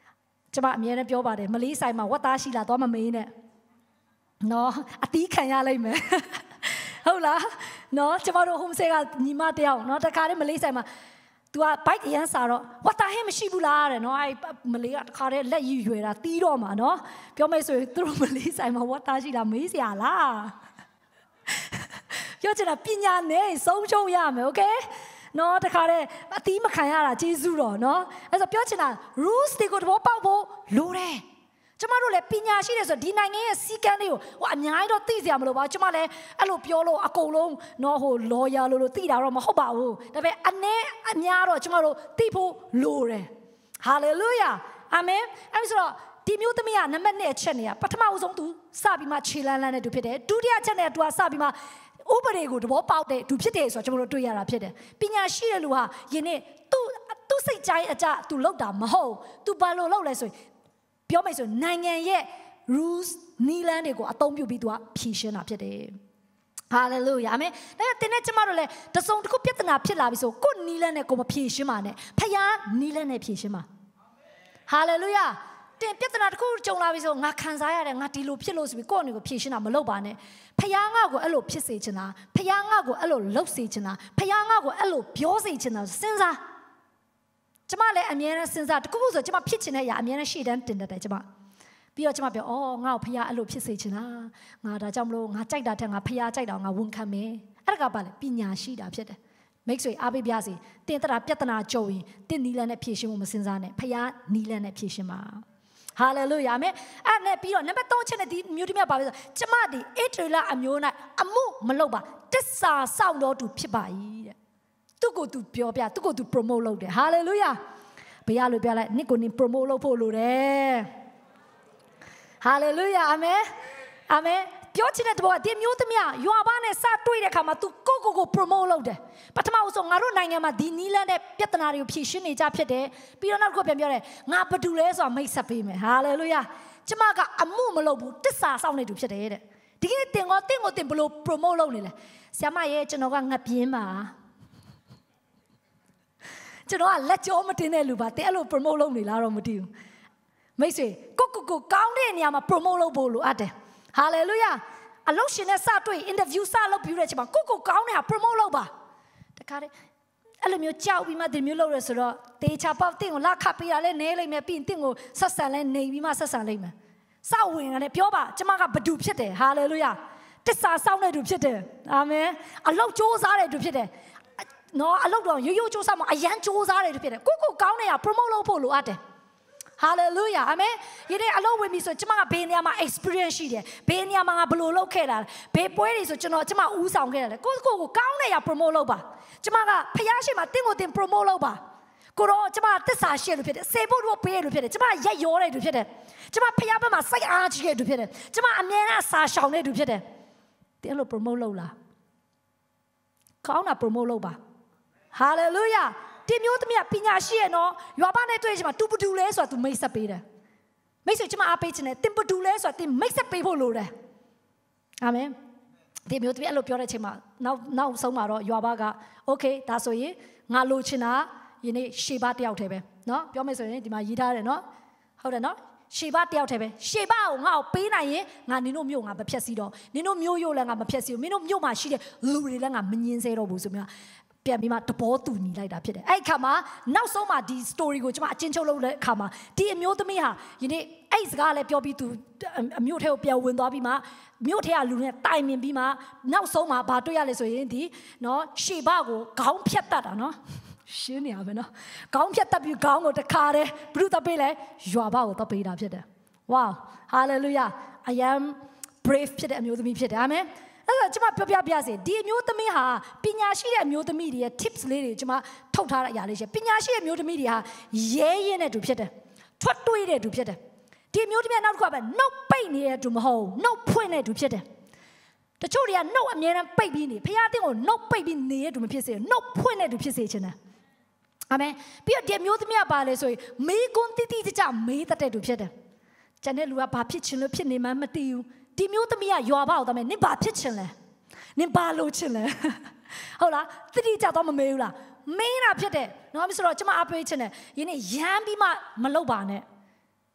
ကျမအမြဲတမ်းပြောပါတယ်မလေးဆိုင်မှာဝတ်သားရှိလာတော့မမေးနဲ့နော်အတီးခံရလိမ့်မယ်ဟုတ်လားနော်ကျမတို့ home stay ကညီမတယောက်နော်တခါတည်းမလေးဆိုင်မှာ तू က bike ရန်စားတော့ဝတ်သားဟင်းမရှိဘူးလားတဲ့နော်အဲ့မလေးကတခါတည်းလက်ရည်ရွယ်တာတီးတော့မှာနော်ပြောမယ်ဆိုရင်သူတို့မလေးဆိုင်မှာဝတ်သားရှိလားမေးစရာလားပြောချင်တာပညာနဲ့ဆုံးရှုံးရမယ် okay နော်တခါတည်းအတီးမခံရတာကျေးဇူးတော်နော်အဲ့ဆိုပြောချင်တာ rules တွေကိုတော့ပေါက်ဖို့လိုတယ်ကျမတို့လည်းပညာရှိတယ်ဆိုဒီနိုင်ငံရဲ့စီကံတွေကိုဟိုအများကြီးတော့သိစရာမလိုပါဘူးကျမလည်းအဲ့လိုပြောလို့အကုန်လုံးနော်ဟို lawyer လို့လို့သိတာတော့မဟုတ်ပါဘူးဒါပေမဲ့အနည်းအများတော့ကျမတို့သိဖို့လိုတယ် hallelujah amen အဲ့ဆိုတော့ဒီမျိုးသမီးကနံပါတ်နှစ်အချက်နေရပထမဦးဆုံးသူစပြီးမှခြေလန်းလန်းနဲ့သူဖြစ်တယ်ဒုတိယချက်နဲ့သူကစပြီးမှဥပဒေကိုတဘောပေါက်တဲ့သူဖြစ်တယ်ဆိုတော့ကျွန်တော်တို့တွေ့ရတာဖြစ်တယ်ပညာရှိတဲ့လူဟာယနေ့သူသူစိတ်ကြိုင်းအကြသူလောက်တာမဟုတ်သူဘာလို့လောက်လဲဆိုရင်ပြောမယ်ဆိုနိုင်ငံရဲ့ rules နီလန်းတွေကိုအသုံးပြုပြီးသူကဖြေရှင်းတာဖြစ်တယ် hallelujah အာမင်ဒါကတင်းနဲ့ကျမတို့လည်းတစုံတစ်ခုပြဿနာဖြစ်လာပြီဆိုကိုနီလန်းနဲ့ကိုမဖြေရှင်းပါနဲ့ဖခင်နီလန်းနဲ့ဖြေရှင်းပါ hallelujah တင်ပြဿနာတစ်ခုကြုံလာပြီဆိုငါခံစားရတယ်ငါဒီလိုဖြစ်လို့ဆိုပြီးကိုယ့်အနေကိုဖြေရှင်းတာမလုပ်ပါနဲ့ဖခင်ငါ့ကိုအဲ့လိုဖြစ်စေချင်တာဖခင်ငါ့ကိုအဲ့လိုလုပ်စေချင်တာဖခင်ငါ့ကိုအဲ့လိုပြောစေချင်တာစဉ်းစားကျမလည်းအမြဲတမ်းစဉ်းစားတခုခုဆိုကျမဖြစ်ချင်တဲ့အရာအမြဲတမ်းရှေ့တန်းတင်တတ်တယ်ကျမပြီးတော့ကျမပြောအော်ငါ့ကိုဖခင်အဲ့လိုဖြစ်စေချင်တာငါဒါကြောင့်မလို့ငါကြိုက်တာတဲ့ငါဖခင်ကြိုက်တာငါဝန်ခံမယ်အဲ့ဒါကဘာလဲပညာရှိတာဖြစ်တယ်မိတ်ဆွေအားပေးပြစေတင်တရာပြဿနာကြုံရင်တင်နီလန်းနဲ့ဖြေရှင်းဖို့မစဉ်းစားနဲ့ဖခင်နီလန်းနဲ့ဖြေရှင်းပါHallelujah အာမင်အဲ့နဲ့ပြီးတော့နံပါတ်သုံးချက်နဲ့ဒီမျိုးတည်းများပါပဲဆိုကျမဒီဣသရေလအမျိုး၌အမှုမလုပ်ပါတစ္ဆာဆောင်တော်သူဖြစ်ပါ၏တဲ့သူ့ကိုသူပြောပြသူ့ကိုသူ promote လုပ်တယ် Hallelujah ဘယ်ရလို့ပြောလိုက်နစ်ကိုနင် promote လုပ်ဖို့လိုတယ် Hallelujah အာမင်အာမင်ပြောချင်တဲ့တဘောကဒီမျိုးသမီးရွာဘာနဲ့စတွေ့တဲ့အခါမှာ तू ကိုကိုကို promote လုပ်တယ်ပထမဆုံးငါတို့နိုင်ငံမှာဒီနီးလန်းတဲ့ပြဿနာတွေကိုဖြေရှင်းနေကြဖြစ်တယ်ပြီးတော့နောက်တစ်ခုပြန်ပြောတယ်ငါဘာတူလဲဆိုတာမိတ်ဆက်ပေးမယ် hallelujah ကျမကအမှုမလုပ်ဘူးတစ္ဆာဆောင်နေသူဖြစ်တယ်တဲ့ဒီကနေ့တင်ကိုတင်ကိုတင်ဘလို့ promote လုပ်နေလဲဆရာမရဲ့ကျွန်တော်ကငပြင်းပါကျွန်တော်ကလက်ကြောမတင်တဲ့လူပါတင်အဲ့လို promote လုပ်နေလားတော့မသိဘူးမိတ်ဆွေကိုကိုကိုကောင်းတဲ့နေရာမှာ promote လုပ်ဖို့လိုအပ်တယ်hallelujah အလုပ်ရှင်နဲ့စတွေ့ interview စလုပ်ပြီးတဲ့ချိန်မှာကိုကိုကောင်းတဲ့ဟာ promote လုပ်ပါတခါတည်းအဲ့လိုမျိုးကြောက်ပြီးမှဒီမျိုးလုပ်ရဆိုတော့တေချာပေါက်တင့်ကိုလက်ခတ်ပေးရလဲနေလိမ့်မယ်ပြီးရင်တင့်ကိုဆက်ဆံလဲနေပြီးမှဆက်ဆံလိမ့်မယ်စဝင်ကလည်းပြောပါကျမကဘသူဖြစ်တယ် hallelujah တစ္ဆာစောင့်တဲ့သူဖြစ်တယ်အာမင်အလုပ်ကြိုးစားတဲ့သူဖြစ်တယ်နော်အလုပ်တော့ရိုးရိုးကြိုးစားမှအရန်ကြိုးစားတဲ့သူဖြစ်တယ်ကိုကိုကောင်းတဲ့ဟာ promote လုပ်ဖို့လိုအပ်တယ်Hallelujah အာမင်ဒီနေ့အလုပ်ဝင်ပြီဆိုကျမကဘေးနေရာမှာ experience ရှိတယ်ဘေးနေရာမှာငါဘယ်လိုလုပ်ခဲ့တာလဲဘေးပွဲတွေဆိုကျွန်တော်ကျမဦးဆောင်ခဲ့တယ်ကိုကိုကိုကောင်းတဲ့ရာ promote လုပ်ပါကျမကဖျားရှိမှာတင်းကိုတင်း promote လုပ်ပါကိုတော့ကျမတစ္ဆာရှိလို့ဖြစ်တယ်စေဖို့တော့ပေးရလို့ဖြစ်တယ်ကျမရက်ရောတဲ့သူဖြစ်တယ်ကျမဖျားဘက်မှာစိတ်အားကြီးတဲ့သူဖြစ်တယ်ကျမအမြဲတမ်းစာရှောင်တဲ့သူဖြစ်တယ်တင်းလို့ promote လုပ်လားကောင်းတာ promote လုပ်ပါ Hallelujahဒီမျိုးသမီးပညာရှိရဲ့နော်ရွာဘာနဲ့တွေ့ချင်မှာ तू ဘဒူလဲဆိုတာ तू မိတ်ဆက်ပေးတယ်မိတ်ဆွေကျမအားပေးချင်တယ်တင်ဘဒူလဲဆိုတာ तू မိတ်ဆက်ပေးဖို့လိုတယ်အာမင်ဒီမျိုးသမီးအဲ့လိုပြောတဲ့အချိန်မှာနောက်နောက်ဆုံးမှာတော့ရွာဘာက okay ဒါဆိုရင်ငါလိုချင်တာယနေ့ရှေဘတယောက်တည်းပဲနော်ပြောမယ်ဆိုရင်ဒီမှာရေးထားတယ်နော်ဟုတ်တယ်နော်ရှေဘတယောက်တည်းပဲရှေဘကိုငါ့ကိုပေးနိုင်ရင်ငါနင်တို့မြို့ငါမဖြတ်စီတော့နင်တို့မြို့ရိုးလည်းငါမဖြတ်စီဘူးမင်းတို့မြို့မှာရှိတဲ့လူတွေလည်းငါမငင်းစေတော့ဘူးဆိုပြီးပြန်ပြီးမှတဘောတူညီလိုက်တာဖြစ်တယ်အဲ့ခါမှာနောက်ဆုံးမှာဒီ story ကိုကျွန်မအချင်းချုပ်လုပ်တဲ့အခါမှာဒီအမျိုးသမီးဟာယနေ့အဲ့စကားလည်းပြောပြီးသူအမျိုးထဲကိုပြန်ဝင်သွားပြီးမှမြို့ထဲကလူတွေတိုင်မြင်ပြီးမှနောက်ဆုံးမှာဘာတွေ့ရလဲဆိုရင်ဒီနော်ရှေဘကိုခေါင်းဖြတ်တတ်တာနော်ရှင်းနေရပဲနော်ခေါင်းဖြတ်တတ်ပြီးခေါင်းကိုတခါတည်းဘုရုတပ်ပေးလဲရွာဘကိုတပ်ပေးတာဖြစ်တယ် wow hallelujah I am brave ဖြစ်တဲ့အမျိုးသမီးဖြစ်တယ်အာမင်အဲ့ဒါကျွန်မပြောပြပြစေဒီအမျိုးသမီးဟာပညာရှိတဲ့အမျိုးသမီးတွေရဲ့ tips လေးတွေကျွန်မထုတ်ထားတဲ့အရာလေးရှိပညာရှိတဲ့အမျိုးသမီးတွေဟာရဲရဲနဲ့တူဖြစ်တယ်ထွက်တွေးတဲ့တူဖြစ်တယ်ဒီအမျိုးသမီးနောက်တစ်ခုကပဲနှုတ်ပိတ်နေတဲ့တူမဟုတ်နှုတ်ဖွင့်တဲ့တူဖြစ်တယ်တချို့တွေကနှုတ်အမြဲတမ်းပိတ်ပြီးနေဖခင်အတင်းကိုနှုတ်ပိတ်ပြီးနေတဲ့တူမဖြစ်စေနှုတ်ဖွင့်တဲ့တူဖြစ်စေချင်တယ်အာမင်ပြီးတော့ဒီအမျိုးသမီးကပါလေဆိုရင်မေးခွန်းတိတိကျကျမေးတတ်တဲ့တူဖြစ်တယ်ကျန်တဲ့လူကဘာဖြစ်ချင်လို့ဖြစ်နေမှမသိဘူးဒီမျိုးသမီးကရွာပါတော့မယ်နင်ဘာဖြစ်ချင်လဲနင်ဘာလို့ချင်လဲဟုတ်လားတိတိကျတော့မမေးဘူးလားမေးတာဖြစ်တယ်နော်မဆိုတော့ကျမအပေးချင်တယ်ယနေ့ရမ်းပြီးမှမလုပ်ပါနဲ့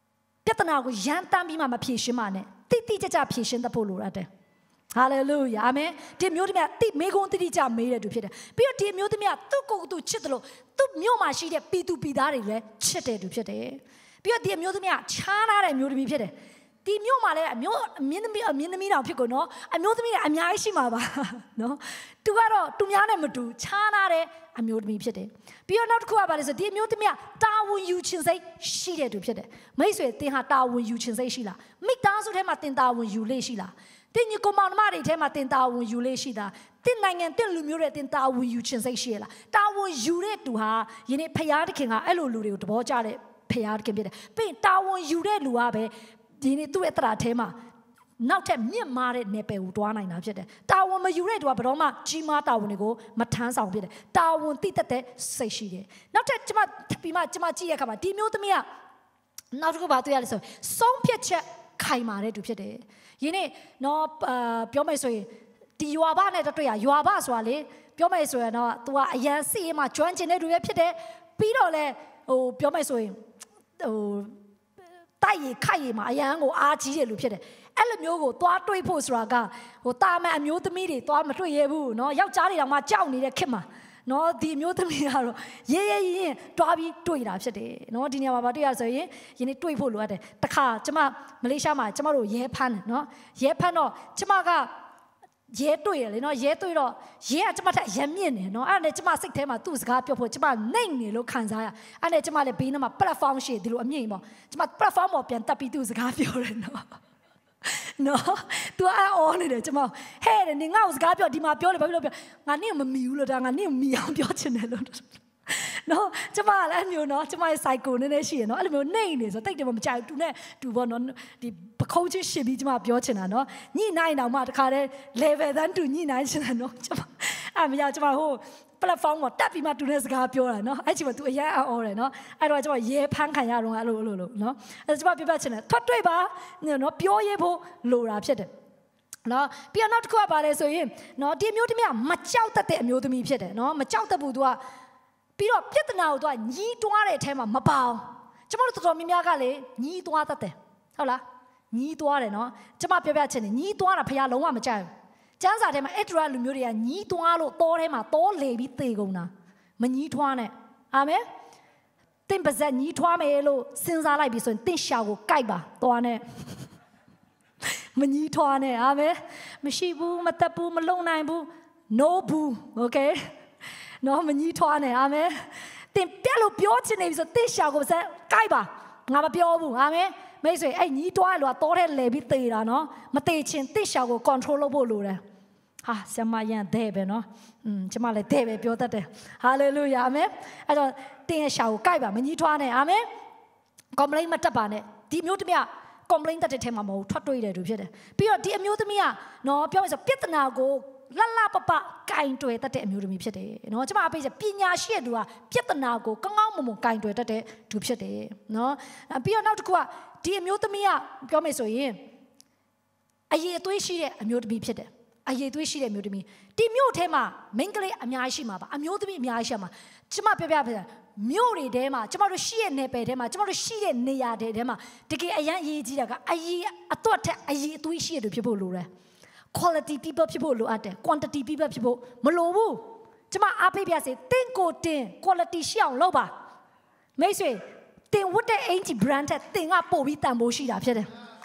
ပြဿနာကိုရန်တမ်းပြီးမှမဖြေရှင်းပါနဲ့တိတိကျကျဖြေရှင်းတတ်ဖို့လိုရတယ်ဟာလေလုယာအာမင်ဒီမျိုးသမီးတိမေကုန်းတိတိကျမေးတဲ့သူဖြစ်တယ်ပြီးတော့ဒီမျိုးသမီးကသူ့ကိုယ်သူချစ်တယ်လို့သူ့မြို့မှာရှိတဲ့ပီတူပီသားတွေလည်းချစ်တဲ့သူဖြစ်တယ်ပြီးတော့ဒီမျိုးသမီးကခြားနာတဲ့မျိုးသမီးဖြစ်တယ်ဒီမြို့မှာလည်းအမျိုးအမြင့်သမီးအမြင့်သမီးတောင်ဖြစ်ကုန်နော်အမျိုးသမီးကအများကြီးရှိမှာပါနော်သူကတော့သူများနဲ့မတူခြားနာတဲ့အမျိုးသမီးဖြစ်တယ်ပြီးတော့နောက်တစ်ခုကဘာလဲဆိုဒီအမျိုးသမီးကတာဝန်ယူခြင်းစိတ်ရှိတဲ့သူဖြစ်တယ်မိတ်ဆွေသင်ဟာတာဝန်ယူခြင်းစိတ်ရှိလားမိသားစုထဲမှာသင်တာဝန်ယူလေ့ရှိလားတင်ညီကောင်မတွေထဲမှာတင်တာဝန်ယူလေးရှိတာတင်နိုင်ငံတင်လူမျိုးတွေတင်တာဝန်ယူခြင်းစိတ်ရှိရလားတာဝန်ယူတဲ့သူဟာယနေ့ဖယားတခင်ကအဲ့လိုလူတွေကိုတဘောကြတဲ့ဖယားတခင်ဖြစ်တယ်ပြီးတာဝန်ယူတဲ့လူကပဲဒီနေ့သူ့ရဲ့တရာထဲမှာနောက်ထပ်မြင့်မားတဲ့နယ်ပယ်ကိုတွားနိုင်တာဖြစ်တယ်တာဝန်မယူတဲ့သူကဘယ်တော့မှကြီးမားတာဝန်တွေကိုမထမ်းဆောင်ဖြစ်တယ်တာဝန်သိတတ်တဲ့စိတ်ရှိတယ်နောက်ထပ်ကျွန်မပြီးမှကျွန်မကြည့်ရခါမှာဒီမျိုးသမီးကနောက်တစ်ခုပါတွေ့ရလဲဆိုဆုံးဖြတ်ချက်ခိုင်မာတဲ့သူဖြစ်တယ်ယနေ့နော်ပြောမယ်ဆိုရင်ဒီရွာဘနဲ့တွေ့ရရွာဘဆိုတာလေပြောမယ်ဆိုရင်တော့ तू ကအရန်စီးမှကျွမ်းကျင်တဲ့သူပဲဖြစ်တယ်ပြီးတော့လေဟိုပြောမယ်ဆိုရင်ဟိုတိုက်ရခိုက်ရမှာအရန်ကိုအားကြီးတယ်လူဖြစ်တယ်အဲ့လိုမျိုးကိုသွားတွေးဖို့ဆိုတာကဟိုတာမန်အမျိုးသမီးတွေသွားမတွေ့ရဘူးเนาะယောက်ျားတွေတောင်မှကြောက်နေတဲ့ခေတ်မှာနော်ဒီမျိုးသမီးကတော့ရေးရေးရင်တွားပြီးတွေ့တာဖြစ်တယ်နော်ဒီနေရာမှာဗာတွေ့ရဆိုရင်ယနေ့တွေ့ဖို့လိုအပ်တယ်တခါကျမမလေးရှားမှာကျမတို့ရဲဖမ်းတယ်နော်ရဲဖမ်းတော့ကျမကရဲတွေ့ရလေနော်ရဲတွေ့တော့ရဲကကျမထက်ရမြင့်နေနော်အဲ့ဒါနဲ့ကျမစိတ်ထဲမှာသူ့စကားပြောဖို့ကျမနှိမ့်နေလို့ခံစားရအဲ့ဒါနဲ့ကျမလည်းဘေးနားမှာ platform ရှိဒီလိုအမြင့်ပေါ့ကျမ platform ပေါ်ပြန်တက်ပြီးသူ့စကားပြောတယ်နော်နော်သူအော်နေတယ်ကျမဟဲ့တယ်နေငါ့ကိုစကားပြောဒီမှာပြောတယ်ဘာဖြစ်လို့ပြောငါနင့်မမီဘူးလို့ဒါငါနင့်မီအောင်ပြောချင်တယ်လို့နော်ကျမလည်းအမျိုးနော်ကျမရဲ့ cycle နည်းနည်းရှိရနော်အဲ့လိုမျိုးနှိမ့်နေဆိုတိတ်တယ်မကြိုက်ဘူးသူနဲ့တူပေါ့နော်ဒီပခုံးချင်းရှစ်ပြီးကျမပြောချင်တာနော်ညှိနိုင်တော့မှတခါတည်း level တန်းတူညှိနိုင်ချင်တာနော်ကျမအဲ့မရကျမဟို platform မှာတက်ပြီးမှတူတဲ့စကားပြောတာနော်အဲ့ချိန်မှာ तू အရန်အော်တယ်နော်အဲ့တော့ကျမရဲဖန်းခံရတော့အဲ့လိုအဲ့လိုလို့နော်အဲ့ကျမပြပြချင်တယ်ထွက်တွေ့ပါနော်ပြောရဖို့လိုတာဖြစ်တယ်နော်ပြီးတော့နောက်တစ်ခုကပါလဲဆိုရင်နော်ဒီမျိုးသမီးကမကြောက်တတ်တဲ့အမျိုးသမီးဖြစ်တယ်နော်မကြောက်တတ်ဘူး तू ကပြီးတော့ပြဿနာကို तू ကညီးတွားတဲ့အထဲမှာမပေါအောင်ကျမတို့တော်တော်များများကလေညီးတွားတတ်တယ်ဟုတ်လားညီးတွားတယ်နော်ကျမပြပြချင်တယ်ညီးတွားတာဖခင်လုံးဝမကြိုက်ဘူးကျမ်းစာထဲမှာအဲ့ဒရာလူမျိုးတွေကညီးတွားလို့တောထဲမှာတောလေပြီးသေကုန်တာမညီးထွားနဲ့အာမင်တင်ပါဇက်ညီးထွားမယ်လို့စဉ်းစားလိုက်ပြီဆိုရင်တင့်ရှာကိုကြိုက်ပါသွားနဲ့မညီးထွားနဲ့အာမင်မရှိဘူးမတက်ဘူးမလုံနိုင်ဘူး no ဘူး okay နော်မညီးထွားနဲ့အာမင်တင်ပြက်လို့ပြောချင်နေပြီဆိုတင့်ရှာကိုဇက်ကြိုက်ပါငါမပြောဘူးအာမင်မိတ်ဆွေအဲ့ညီးတွားလို့တော့တဲ့လေပြီးသေတာနော်မသေချင်တစ်ရှာကို control လုပ်ဖို့လိုတယ်ဟာဆမယန်တဲ့ပဲနော်อืมကျမလည်းတဲ့ပဲပြောတတ်တယ် hallelujah အာမင်အဲ့တော့တင်းရဲ့ရှာကိုကြိုက်ပါမညီးထွားနဲ့အာမင် complain မတက်ပါနဲ့ဒီမျိုးသမီးက complain တက်တဲ့ထဲမှာမဟုတ်ထွက်တွေ့တယ်သူဖြစ်တယ်ပြီးတော့ဒီအမျိုးသမီးကနော်ပြောမယ်ဆိုပြဿနာကိုလလပပကင်တွယ်တတ်တဲ့အမျိုးသမီးဖြစ်တယ်နော်ကျမအဖေကပညာရှိတဲ့သူကပြဿနာကိုကောင်းကောင်းမွန်မွန်ကင်တွယ်တတ်တဲ့သူဖြစ်တယ်နော်ပြီးတော့နောက်တစ်ခုကဒီအမျိုးသမီးကပြောမယ်ဆိုရင်အရေးအသွေးရှိတဲ့အမျိုးသမီးဖြစ်တယ်အရေးအသွေးရှိတဲ့အမျိုးသမီးဒီမြို့ထဲမှာမိန်းကလေးအများကြီးရှိမှာပါအမျိုးသမီးအများကြီးရှိမှာကျမပြပြပြမြို့တွေထဲမှာကျမတို့ရှိတဲ့နယ်ပယ်ထဲမှာကျမတို့ရှိတဲ့နေရာတွေထဲမှာတကယ်အရန်အရေးကြီးတာကအရေးအသွက်ထက်အရေးအသွေးရှိတဲ့သူဖြစ်ဖို့လိုတယ် quality people ဖြစ်ဖို့လိုအပ်တယ် quantity people ဖြစ်ဖို့မလိုဘူးကျမအားပေးပြစေတင်းကိုတင်း quality ရှိအောင်လုပ်ပါမိတ်ဆွေတင်ဝတ်တဲ့အင်ဂျီ brand တဲ့တင်ကပို့ပြီးတန်ဖိုးရှိတာဖြစ်တယ်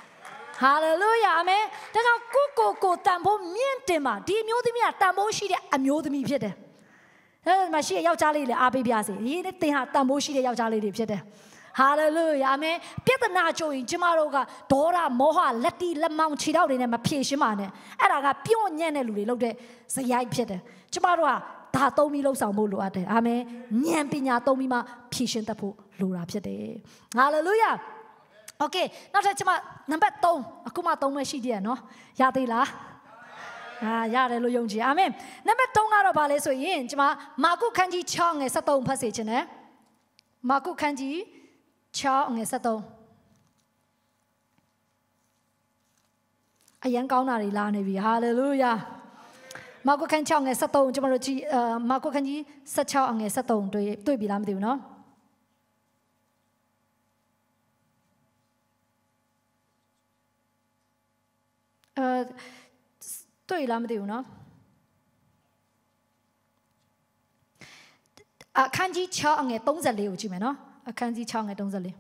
hallelujah အာမင်ဒါကြောင့်ကိုကိုကိုတန်ဖိုးမြင့်တင်ပါဒီအမျိုးသမီးကတန်ဖိုးရှိတဲ့အမျိုးသမီးဖြစ်တယ်အဲ့မှာရှိတဲ့ယောက်ျားလေးလည်းအားပေးပြစေဒီနေ့တင်ဟာတန်ဖိုးရှိတဲ့ယောက်ျားလေးတွေဖြစ်တယ် hallelujah အာမင်ပြဿနာကြုံရင်ကျမတို့ကဒေါရမောဟလက်တီလက်မောင်းခြေထောက်တွေနဲ့မဖြေရှင်းပါနဲ့အဲ့ဒါကပြုံ့ညံ့တဲ့လူတွေလုပ်တဲ့ဇယိုက်ဖြစ်တယ်ကျမတို့ကဒါသုံးပြီးလှုပ်ဆောင်ဖို့လိုအပ်တယ်အာမင်ဉာဏ်ပညာသုံးပြီးမှဖြည့်ရှင်းတတ်ဖို့လိုတာဖြစ်တယ်ဟာလေလုယာโอเคနောက်ထပ်ကျွန်မနံပါတ်သုံးအခုမှသုံးပဲရှိသေးရနော်ရသေးလားအာရတယ်လို့ယုံကြည်အာမင်နံပါတ်သုံးကတော့ဗာလဲဆိုရင်ကျွန်မမာကုခန်းကြီး၆ငယ်၁၃ဖတ်စေခြင်းနဲ့မာကုခန်းကြီး၆ငယ်၁၃အယံကောင်းတာတွေလာနေပြီဟာလေလုယာမာကုခန်း၆ငယ်၁၃ကျွန်တော်တို့ကြည့်အာမာကုခန်းကြီး၁၆အငယ်၁၃တွေ့တွေ့ပြီလားမသိဘူးနော်呃，对啦，唔對နော်。啊，看住超嘅東十六，知咪နော်？啊，看住超嘅東十六。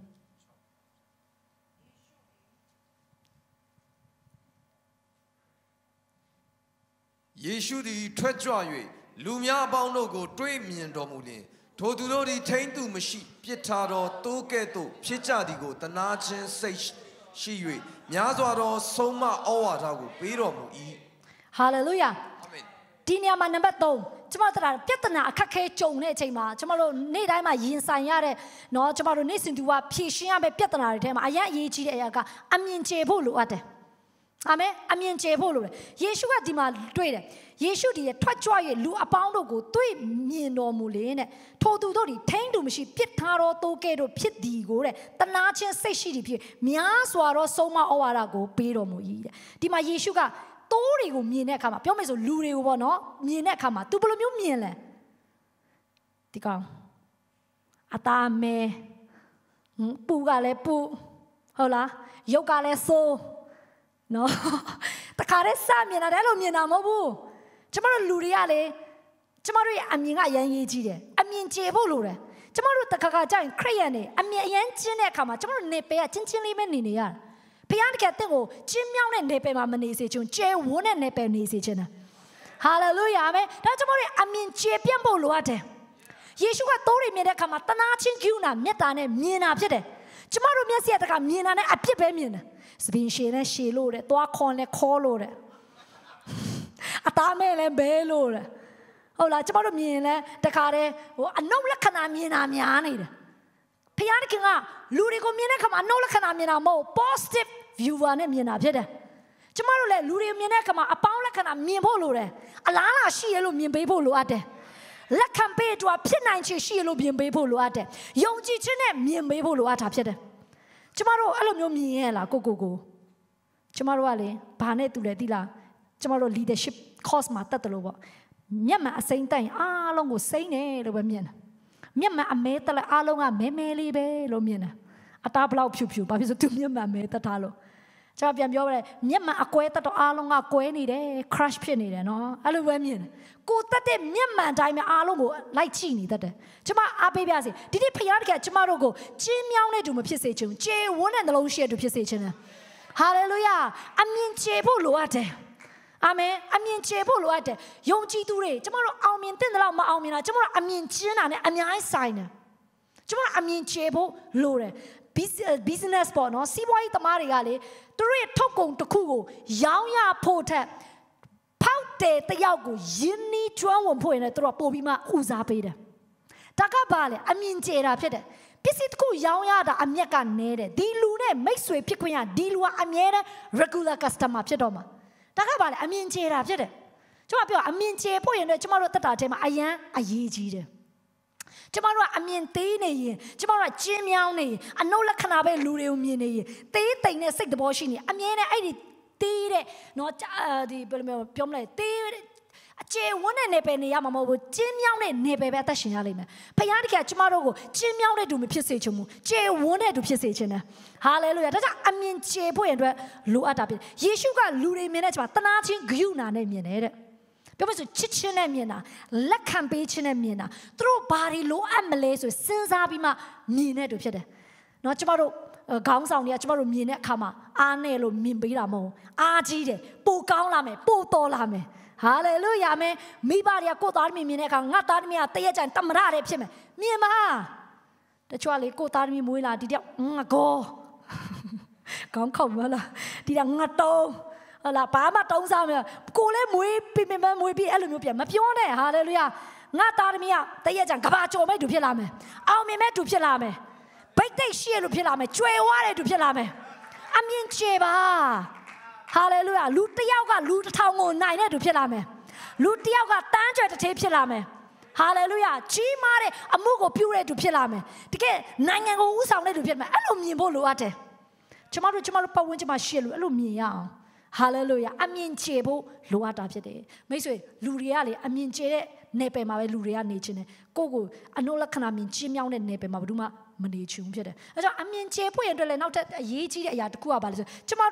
耶穌သည်ထွက်ကြွ၍လူများအပေါင်းတို့ကိုတွေးမြင်တော်မူလျှင်ထိုသူတို့သည်ထိန်းသူမရှိပြစ်ထားသောတိုးကဲ့သို့ဖြစ်ကြသည်ကိုတနာခြင်းစိတ်ရှိ၍များစွာသောဆုံးမဩဝါဒကိုပေးတော်မူ၏ဟာလေလုယာဒီနေရာမှာနံပါတ်သုံးကျမတို့ပြဿနာအခက်ခဲကြုံတဲ့အချိန်မှာကျမတို့နေ့တိုင်းမှာရင်ဆိုင်ရတဲ့နော်ကျမတို့နေ့စဉ်သူကဖြေရှင်းရမယ့်ပြဿနာတွေထဲမှာအရင်အရေးကြီးတဲ့အရာကအမြင်ကျဖို့လိုအပ်တယ်အာမင်အမြင်ကျဖို့လိုတယ်ယေရှုကဒီမှာတွေ့တယ်ယေရှုဒီရဲ့ထွက်ကြွရဲ့လူအပေါင်းတို့ကိုတွေ့မြင်တော်မူလေတဲ့ထိုသူတို့ဒီထိန်းသူမရှိပြစ်ထားတော်တိုးကဲ့တို့ဖြစ်သည်ကိုတဲ့တနာချင်းစိတ်ရှိသည်ဖြစ်များစွာသောဆုံးမဩဝါဒကိုပေးတော်မူ၏တဲ့ဒီမှာယေရှုကတိုးတွေကိုမြင်တဲ့အခါမှာပြောမယ်ဆိုလူတွေကိုပေါ့နော်မြင်တဲ့အခါမှာ तू ဘယ်လိုမျိုးမြင်လဲဒီကောင်အသားမဲပူကလည်းပူဟုတ်လားရုပ်ကလည်းဆိုးနော်တခါတည်းစမြင်တာလည်းလို့မြင်တာမဟုတ်ဘူးကျမတို့လူတွေကလေကျမတို့ရဲ့အမြင်ကအရန်ရေးကြီးတယ်အမြင်ကျေဖို့လိုတယ်ကျမတို့တခါခါကျရင်ခရိယန်နေအမြင်အရန်ကျင်းတဲ့အခါမှာကျမတို့နေပယ်ကချင်းချင်းလေးပဲနေနေရတယ်ဘုရားတကယ်တင့်ကိုကျင်းမြောင်းတဲ့နေပယ်မှာမနေစေချင်ကျဲဝန်းတဲ့နေပယ်နေစေချင်တယ်ဟာလေလုယာအာမင်ဒါကျမတို့အမြင်ကျေပြန့်ဖို့လိုအပ်တယ်ယေရှုကတိုးတွေမြင်တဲ့အခါမှာတနာချင်းကိူနာမေတ္တာနဲ့မြင်တာဖြစ်တယ်ကျမတို့မျက်စိတခါမြင်တာနဲ့အပြစ်ပဲမြင်တယ်စပင်ရှည်နဲ့ရှည်လို့တဲ့သွားခွန်နဲ့ခေါ်လို့တဲ့အသားမဲလည်းဘဲလို့တဲ့ဟုတ်လားကျမတို့မြင်လဲတခါတည်းဟိုအနုလက္ခဏာမြင်တာများနေတယ်ဖခင်ကလူတွေကိုမြင်တဲ့အခါမှာအနုလက္ခဏာမြင်တာမဟုတ် positive viewer နဲ့မြင်တာဖြစ်တယ်ကျမတို့လည်းလူတွေမြင်တဲ့အခါမှာအပေါင်းလက္ခဏာမြင်ဖို့လိုတယ်အလားလာရှိရလို့မြင်ပေးဖို့လိုအပ်တယ်လက်ခံပေးတော့ဖြစ်နိုင်ချေရှိရလို့မြင်ပေးဖို့လိုအပ်တယ်ယုံကြည်ခြင်းနဲ့မြင်ပေးဖို့လိုအပ်တာဖြစ်တယ်ကျမတို့အဲ့လိုမျိုးမြင်ရလားကိုကိုကိုကျမတို့ကလေဘာနဲ့တူလဲသိလားကျမတို့ leadership course မှာတက်တယ်လို့ပေါ့မျက်မှန်အစိမ့်တိုင်အားလုံးကိုစိမ့်နေလို့ပဲမြင်တယ်မျက်မှန်အမဲတက်လဲအားလုံးကမဲမဲလေးပဲလို့မြင်တယ်အသားဘလောက်ဖြူဖြူဘာဖြစ်လို့သူမျက်မှန်မဲတက်ထားလို့ကျမပြန်ပြောပြတယ်မျက်မှန်အကွဲတက်တော့အားလုံးကကွဲနေတယ် crush ဖြစ်နေတယ်နော်အဲ့လိုပဲမြင်တယ်ကိုတက်တဲ့မျက်မှန်တိုင်းမှာအားလုံးကိုလိုက်ချိနေတတ်တယ်ကျမအားပေးပြစီဒီနေ့ဖခင်တကယ်ကျမတို့ကိုကျင်းမြောင်းတဲ့သူမဖြစ်စေချင်ဘူးကျေဝန်းတဲ့နှလုံးရှိတဲ့သူဖြစ်စေချင်တယ်ဟာလေလုယာအမြင်ကျေဖို့လိုအပ်တယ်အာမင်အမြင်ကျေဖို့လိုအပ်တယ်ယုံကြည်သူတွေကျမတို့အောင်မြင်တဲ့လောက်မအောင်မြင်တာကျမတို့အမြင်ကျင်းတာနဲ့အများကြီးဆိုင်တယ်ကျမတို့အမြင်ကျေဖို့လိုတယ် business ပေါ့နော်စီးပွားရေးသမားတွေကလေသူတို့ရဲ့ထုတ်ကုန်တစ်ခုကိုရောင်းရဖို့ထက်ဖောက်တယ်တယောက်ကိုယင်းနီးကျွမ်းဝင်ဖို့ရင်လည်းသူတို့ကပို့ပြီးမှဦးစားပေးတယ်ဒါကပါလေအမြင်ကျေတာဖြစ်တယ်ပစ္စည်းတစ်ခုရောင်းရတာအမျက်ကနဲတယ်ဒီလူနဲ့မိတ်ဆွေဖြစ်ခွင့်ရဒီလူကအမြဲတမ်း regular customer ဖြစ်တော့မှာဒါကပါလေအမြင်ကျေတာဖြစ်တယ်ကျမပြောအမြင်ကျေဖို့ရင်လည်းကျမတို့တက်တာထဲမှာအယံအရေးကြီးတယ်ကျမတို့ကအမြင်သေးနေရင်ကျမတို့ကကျင်းမြောင်းနေရင်အနုလက္ခဏာပဲလူတွေကိုမြင်နေရင်သေးတိမ်တဲ့စိတ်သဘောရှိနေအမြဲတမ်းအဲ့ဒီသေးတဲ့နော်ဒီဘယ်လိုမျိုးပြောမလဲသေးအခြေဝန်းတဲ့နေပယ်နေရမှာမဟုတ်ဘူးကျင်းမြောင်းတဲ့နေပယ်ပဲအသက်ရှင်ရလိမ့်မယ်ဖခင်တကယ်ကျမတို့ကိုကျင်းမြောင်းတဲ့သူမဖြစ်စေချင်ဘူးကျေဝန်းတဲ့သူဖြစ်စေချင်တယ်ဟာလေလုယာဒါကြောင့်အမြင်ကျေဖို့ရတဲ့လိုအပ်တာဖြစ်ယေရှုကလူတွေမြင်တဲ့ကျမတနာချင်းဂရုဏာနဲ့မြင်တယ်တဲ့ပြောမစို့ချစ်ချင်းနဲ့မြင်တာလက်ခံပေးခြင်းနဲ့မြင်တာသူတို့ဘာတွေလိုအပ်မလဲဆိုစဉ်းစားပြီးမှမြင်တဲ့သူဖြစ်တယ်เนาะကျမတို့ခေါင်းဆောင်တွေကကျမတို့မြင်တဲ့အခါမှာအားနဲ့လို့မြင်ပေးတာမဟုတ်အားကြီးတယ်ပိုကောင်းလာမယ်ပိုတော်လာမယ်ဟာလေလုယာမင်းမိဘတွေကကိုသားသမီးမြင်တဲ့အခါငါသားသမီးကတရက်ကြိုင်တမရတဲ့ဖြစ်မယ်မြင်ပါတချို့လေကိုသားသမီးမွေးလာဒီတော့ငါကောကောင်းခေါမလားဒီတော့ငါတုံးဟလာဘာမှတုံးစားမကိုလည်းမွေးပြပြမမွေးပြအဲ့လိုမျိုးပြန်မပြောနဲ့ဟာလေလုယာငါသားသမီးကတရက်ကြိုင်ကဘာကြော်မဲ့သူဖြစ်လာမယ်အောင်မြင်မဲ့သူဖြစ်လာမယ်ဘိတ်တိတ်ရှိရလို့ဖြစ်လာမယ်ကျွဲဝါတဲ့သူဖြစ်လာမယ်အမြင်ကျေပါဟာလေလုယာလူတစ်ယောက်ကလူတစ်ထောင်ကိုနိုင်တဲ့သူဖြစ်လာမယ်လူတစ်ယောက်ကတန်းကြွယ်တစ်ထေးဖြစ်လာမယ်ဟာလေလုယာကြီးမားတဲ့အမှုကိုပြုတဲ့သူဖြစ်လာမယ်တကယ်နိုင်ငံကိုဦးဆောင်တဲ့သူဖြစ်မယ်အဲ့လိုမြင်ဖို့လိုအပ်တယ်ကျမတို့ကျမတို့ပတ်ဝန်းကျင်မှာရှိလို့အဲ့လိုမြင်ရအောင်ဟာလေလုယာအမြင်ကျေဖို့လိုအပ်တာဖြစ်တယ်မိတ်ဆွေလူတွေကလေအမြင်ကျေတဲ့နေပယ်မှာပဲလူတွေကနေချင်းတယ်ကိုကိုအနုလက္ခဏာမြင်ကျင်းမြောင်းတဲ့နေပယ်မှာဘယ်သူမှမနေချင်ဘူးဖြစ်တယ်အဲကြောင့်အမြင်ကျေဖို့ရတဲ့လေနောက်ထပ်အရေးကြီးတဲ့အရာတစ်ခုကဘာလဲဆိုကျမတို့ရဲ့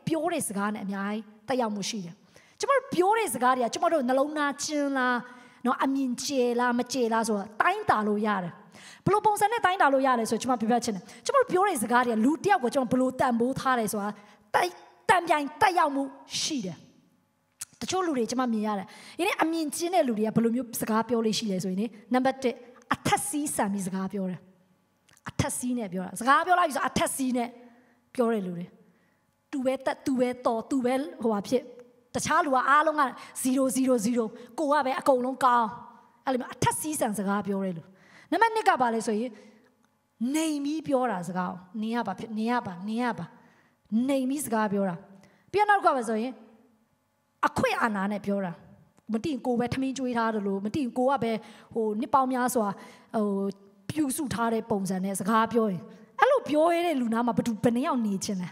ပြောတဲ့စကားနဲ့အများကြီးတက်ရောက်မှုရှိတယ်ကျမတို့ပြောတဲ့စကားတွေကကျမတို့နှလုံးသားကျဉ်လားနော်အမြင်ကျယ်လားမကျယ်လားဆိုတာတိုင်းတာလို့ရတယ်ဘလို့ပုံစံနဲ့တိုင်းတာလို့ရတယ်ဆိုကျမပြပြချင်တယ်ကျမတို့ပြောတဲ့စကားတွေကလူတစ်ယောက်ကိုကျမဘလို့တန်ဖိုးထားတယ်ဆိုတာတိုက်တန်ပြိုင်တက်ရောက်မှုရှိတယ်တချို့လူတွေကျမမြင်ရတယ်ဒီနေ့အမြင်ကျဉ်တဲ့လူတွေကဘလို့မျိုးစကားပြောလို့ရှိလဲဆိုရင်နံပါတ်တစ်အထက်စီးဆံပြီးစကားပြောတယ်အထက်စီးနဲ့ပြောတာစကားပြောလိုက်ပြီဆိုအထက်စီးနဲ့ပြောတဲ့လူတွေသူပဲတက်သူပဲတော်သူပဲဟိုပါဖြစ်တခြားလူကအားလုံးကဇီရို ဇီရို ဇီရိုကိုကပဲအကုန်လုံးကောင်းအဲ့လိုမျိုးအထက်စီးဆံစကားပြောတဲ့လူနံပါတ်နှစ်ကပါလဲဆိုရင်နေပြီးပြောတာစကားနင်းရပါဖြစ်နင်းရပါနင်းရပါနေပြီးစကားပြောတာပြီးတော့နောက်ကပါဆိုရင်အခွင့်အာဏာနဲ့ပြောတာမတိကိုပဲထမင်းကျွေးထားတယ်လို့မတိကိုကပဲဟိုနှစ်ပေါင်းများစွာဟိုပြူစုထားတဲ့ပုံစံနဲ့စကားပြောရင်အဲ့လိုပြောရတဲ့လူနာမှာဘယ်သူဘယ်နှယောက်နေချင်းလဲ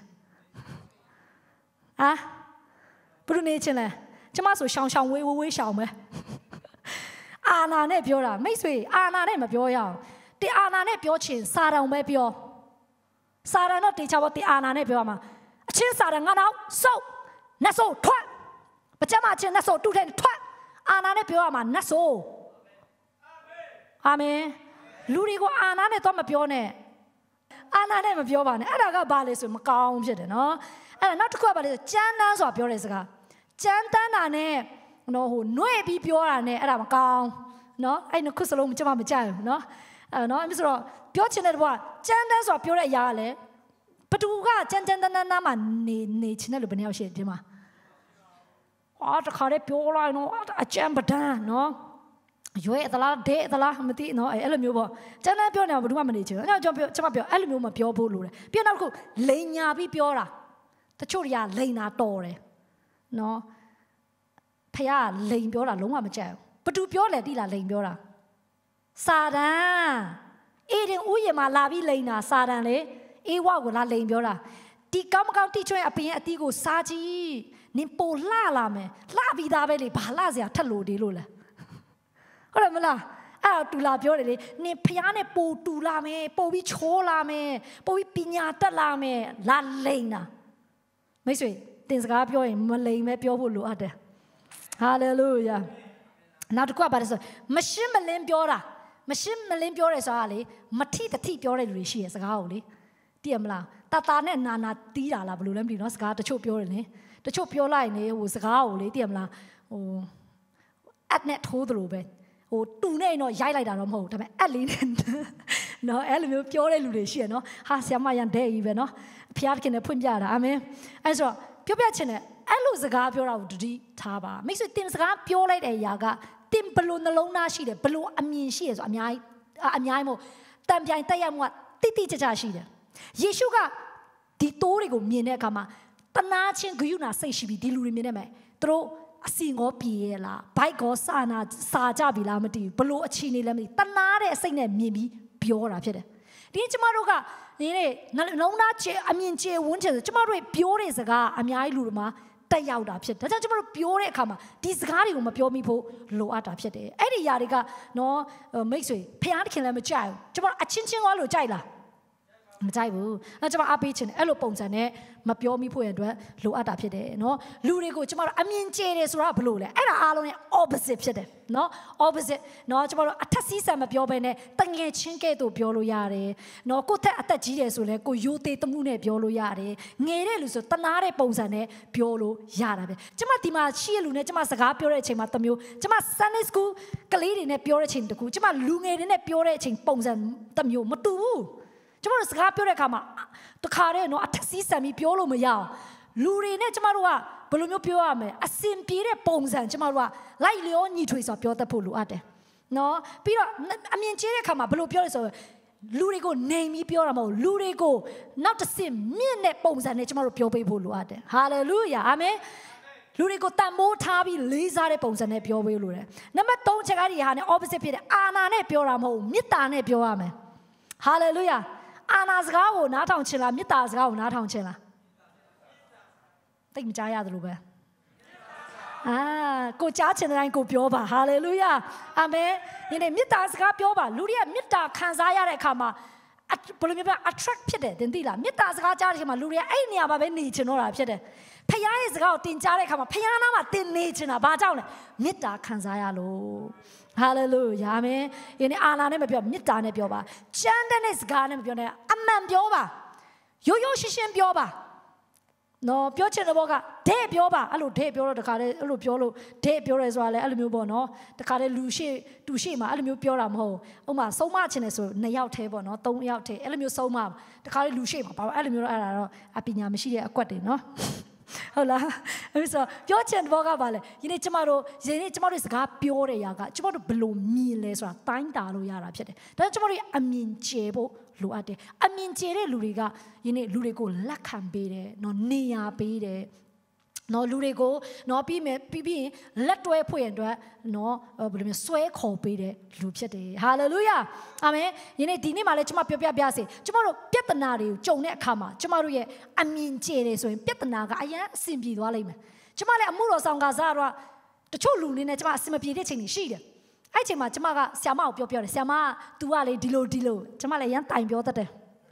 အာဘယ်လိုနေချင်းလဲကျမဆိုရှောင်ရှောင်ဝေးဝေးဝေးရှောင်ပဲအာနာနဲ့ပြောတာမိတ်ဆွေအာနာနဲ့မပြောရအောင်တင်အာနာနဲ့ပြောချင်စာတောင်ပဲပြောစာရတော့တေချာပေါ်တင်အာနာနဲ့ပြောရမှာအချင်းစာရငါတော့စုပ်နတ်ဆိုးထွက်ပကြမ်းမချင်းနတ်ဆိုးတူတဲ့ထွက်အာနာနဲ့ပြောရမှာနတ်ဆိုးအာမင်လူတွေကိုအာနာနဲ့တော့မပြောနဲ့အာနာနဲ့မပြောပါနဲ့အဲ့ဒါကဘာလဲဆိုမကောင်းဖြစ်တယ်နော်အဲ့ဒါနောက်တစ်ခုကဘာလဲဆိုကြမ်းတမ်းဆိုတာပြောတဲ့စကားကြမ်းတမ်းတာနဲ့နော်ဟိုနှွေ့ပြီးပြောတာနဲ့အဲ့ဒါမကောင်းနော်အဲ့နှစ်ခုစလုံးကျွန်မမကြိုက်ဘူးနော်အဲ့နော်အဲ့ဆိုတော့ပြောချင်တဲ့ဘောကကြမ်းတမ်းဆိုတာပြောတဲ့အရာကလည်းဘသူကကြမ်းကြမ်းတမ်းတမ်းမှနေနေချင်တဲ့လူဘယ်နှယောက်ရှိတယ်ဒီမှာအော်တခါတည်းပြောလိုက်နော်အကြမ်းပဒန်းနော်ရွေးသလားဒဲသလားမသိနော်အဲ့လိုမျိုးပေါ့ကျန်တဲ့ပြောနေမှာဘယ်သူမှမနေချင်ဘူးအဲ့တော့ကျွန်မပြောအဲ့လိုမျိုးမပြောဖို့လိုတယ်ပြီးတော့နောက်တစ်ခုလိန်ညာပြီးပြောတာတချို့တွေကလိန်တာတော်တယ်နော်ဖះလိန်ပြောတာလုံးဝမကြိုက်ဘူးဘသူပြောလဲတိလားလိန်ပြောတာစာတန်အေးတင်ဥယျာဉ်မှာလာပြီးလိန်တာစာတန်လေအေးဝကိုလာလိန်ပြောတာဒီကောင်းမကောင်းတိချွဲအပင်အတီးကိုစားကြည့်နင်ပိုလှလာမယ်လှပြီးသားပဲလေဘာလှစရာထက်လို့ဒီလို့လဲဟုတ်တယ်မလားအဲ့တော့တူလာပြောတယ်လေနင်ဖះနဲ့ပိုတူလာမယ်ပိုပြီးချိုးလာမယ်ပိုပြီးပညာတက်လာမယ်လာလိန်တာမိတ်ဆွေတင်စကားပြောရင်မလိန်ပဲပြောဖို့လိုအပ်တယ်ဟာလေလုယာနောက်တစ်ခုကဘာလဲဆိုမရှင်းမလင်းပြောတာမရှင်းမလင်းပြောတယ်ဆိုတာလေမထိတထိပြောတဲ့လူတွေရှိရစကားကိုလေသိရမလားတာတာနဲ့နာနာတီးတာလားဘယ်လိုလဲမသိဘူးနော်စကားတချို့ပြောတယ်လေတချို့ပြောလိုက်နေဟိုစကားကိုလေသိရမလားဟိုအက်နဲ့ထိုးသလိုပဲဟိုတူနဲ့တော့ရိုက်လိုက်တာတော့မဟုတ်ဘူးဒါပေမဲ့အက်လေးနဲ့နော်အဲ့လိုမျိုးပြောတဲ့လူတွေရှိရနော်ဟာဆရာမရန်တဲ့ကြီးပဲနော်ဖျားခင်နဲ့ဖွင့်ပြတာအာမင်အဲ့ဆိုပြောပြချင်တယ်အဲ့လိုစကားပြောတာကိုတတိထားပါမိတ်ဆွေတင်စကားပြောလိုက်တဲ့အရာကတင်ဘလို့နှလုံးသားရှိတယ်ဘလို့အမြင်ရှိတယ်ဆိုအများကြီးအများကြီးမို့တံပြိုင်တက်ရမှုကတိတိကျကျရှိတယ်ယေရှုကဒီတိုးတွေကိုမြင်တဲ့အခါမှာတနာချင်းဂယုဏစိတ်ရှိပြီးဒီလူတွေမြင်နေမယ်သူတို့အစီငေါပြေရလားဘိုက်ကောစာနာစာကြပြီလားမသိဘူးဘလို့အခြေအနေလဲမသိတနာတဲ့အစိတ်နဲ့မြင်ပြီးပြောတာဖြစ်တယ်ဒီကျမတို့ကဒီနေ့နှလုံးသားချေအမြင်ချေဝန်းချေဆိုကျမတို့ပြောတဲ့စကားအများကြီးလူတွေမှာတက်ရောက်တာဖြစ်တယ်ဒါကြောင့်ကျမတို့ပြောတဲ့အခါမှာဒီစကားတွေကိုမပြောမိဖို့လိုအပ်တာဖြစ်တယ်အဲ့ဒီຢာတွေကနော်မိတ်ဆွေဖျားခင်လည်းမကြိုက်ဘူးကျမတို့အချင်းချင်းရောလို့ကြိုက်လားမကြိုက်ဘူးအဲကျမအားပေးချင်တယ်အဲ့လိုပုံစံနဲ့မပြောမိဖို့ရတဲ့လိုအပ်တာဖြစ်တယ်နော်လူတွေကိုကျမတို့အမြင်ကျတယ်ဆိုတာဘလို့လဲအဲ့ဒါအားလုံးရဲ့ opposite ဖြစ်တယ်နော် opposite နော်ကျမတို့အထက်စီးဆံမပြောဘဲနဲ့တငယ်ချင်းကဲ့သို့ပြောလို့ရတယ်နော်ကိုယ့်ထက်အသက်ကြီးတယ်ဆိုလဲကိုရိုသေတမှုနဲ့ပြောလို့ရတယ်ငယ်တဲ့လူဆိုတနာတဲ့ပုံစံနဲ့ပြောလို့ရတာပဲကျမဒီမှာရှိရလူနဲ့ကျမစကားပြောတဲ့အချိန်မှာတမျိုးကျမ Sunday School ကလေးတွေနဲ့ပြောတဲ့အချိန်တကူကျမလူငယ်တွေနဲ့ပြောတဲ့အချိန်ပုံစံတမျိုးမတူဘူးကျမတို့စကားပြောတဲ့အခါမှာတခါတည်းနော်အထက်စီးဆံပြီးပြောလို့မရအောင်လူတွေနဲ့ကျမတို့ကဘယ်လိုမျိုးပြောရမလဲအစင်ပြေတဲ့ပုံစံကျမတို့ကလိုက်လျောညီထွေဆိုပြောတတ်ဖို့လိုအပ်တယ်နော်ပြီးတော့အမြင်ကျတဲ့အခါမှာဘယ်လိုပြောလဲဆိုလူတွေကိုနေပြီးပြောတာမဟုတ်လူတွေကိုနောက်တစ်ဆင့်မြင့်တဲ့ပုံစံနဲ့ကျမတို့ပြောပေးဖို့လိုအပ်တယ်ဟာလေလုယာအာမင်လူတွေကိုတန်ဖိုးထားပြီးလေးစားတဲ့ပုံစံနဲ့ပြောပေးလို့တယ်နံပါတ်သုံးချက်ကဒီဟာနဲ့ opposite ဖြစ်တယ်အာနာနဲ့ပြောတာမဟုတ်မေတ္တာနဲ့ပြောရမယ်ဟာလေလုယာအာနာစကားကိုနားထောင်ချင်လားမေတ္တာစကားကိုနားထောင်ချင်လားတိတ်မကြားရသလိုပဲအာကိုကြားချင်တဲ့တိုင်းကိုပြောပါဟာလေလုယာအာမင်ဒီနေ့မေတ္တာစကားပြောပါလူတွေကမေတ္တာခံစားရတဲ့အခါမှာဘယ်လိုမျိုးပြ attract ဖြစ်တယ်တင်သိလားမေတ္တာစကားကြားတဲ့ချိန်မှာလူတွေအဲ့နေရာမှာပဲနေချင်တော့တာဖြစ်တယ်ဖခင်ရဲ့စကားကိုတင်ကြားတဲ့အခါမှာဖခင်နာမှာတင်နေချင်တာဘာကြောင့်လဲမေတ္တာခံစားရလို့ဟာလေလုယာအာမင်ဒီနေ့အာနာနဲ့မပြောမေတ္တာနဲ့ပြောပါကျမ်းတဲ့စကားနဲ့မပြောနဲ့အမှန်ပြောပါရိုးရိုးရှင်းရှင်းပြောပါနော်ပြောချင်တဲ့ဘောကဒဲ့ပြောပါအဲ့လိုဒဲ့ပြောတော့တခါတည်းအဲ့လိုပြောလို့ဒဲ့ပြောရဲဆိုတာလည်းအဲ့လိုမျိုးပေါ့နော်တခါတည်းလူရှိတူရှိမှာအဲ့လိုမျိုးပြောတာမဟုတ်ဥပမာဆုံးမချင်တယ်ဆိုနှစ်ယောက်ထဲပေါ့နော်သုံးယောက်ထဲအဲ့လိုမျိုးဆုံးမတခါတည်းလူရှိမှာဘာအဲ့လိုမျိုးတော့အဲ့ဒါတော့အပညာမရှိတဲ့အကွက်တွေနော်ဟုတ်လားအဲ့ဆိုပြောချင်တဲ့ဘောကပါလေဒီနေ့ကျမတို့ဒီနေ့ကျမတို့စကားပြောတဲ့ຢာကကျမတို့ဘယ်လိုမြင်လဲဆိုတာတိုင်းတာလို့ရတာဖြစ်တယ်ဒါကြောင့်ကျမတို့အမြင်ကျဲဖို့လိုအပ်တယ်အမြင်ကျဲတဲ့လူတွေကဒီနေ့လူတွေကိုလက်ခံပေးတယ်နော်နေရာပေးတယ်နော်လူတွေကိုနော်ပြီးမယ်ပြီးပြီးလက်တွဲဖွင့်ရတဲ့နော်ဘယ်လိုမျိုးဆွဲခေါ်ပေးတဲ့လူဖြစ်တယ်ဟာလေလုယာအာမင်ဒီနေ့ဒီနေ့မှာလည်းကျွန်မပြောပြပြစေကျွန်တော်တို့ပြဿနာတွေကိုကြုံတဲ့အခါမှာကျွန်တော်တို့ရဲ့အမြင်ကျဲတယ်ဆိုရင်ပြဿနာကအရင်အဆင်ပြေသွားလိမ့်မယ်ကျွန်မလည်းအမှုတော်ဆောင်ကစားတော့တချို့လူတွေနဲ့ကျွန်မအဆင်မပြေတဲ့ချိန်တွေရှိတယ်အဲ့ချိန်မှာကျွန်မကဆ iam မကိုပြောပြောတယ်ဆ iam မက तू ကလေဒီလိုဒီလိုကျွန်မလည်းရန်တိုင်ပြောတတ်တယ်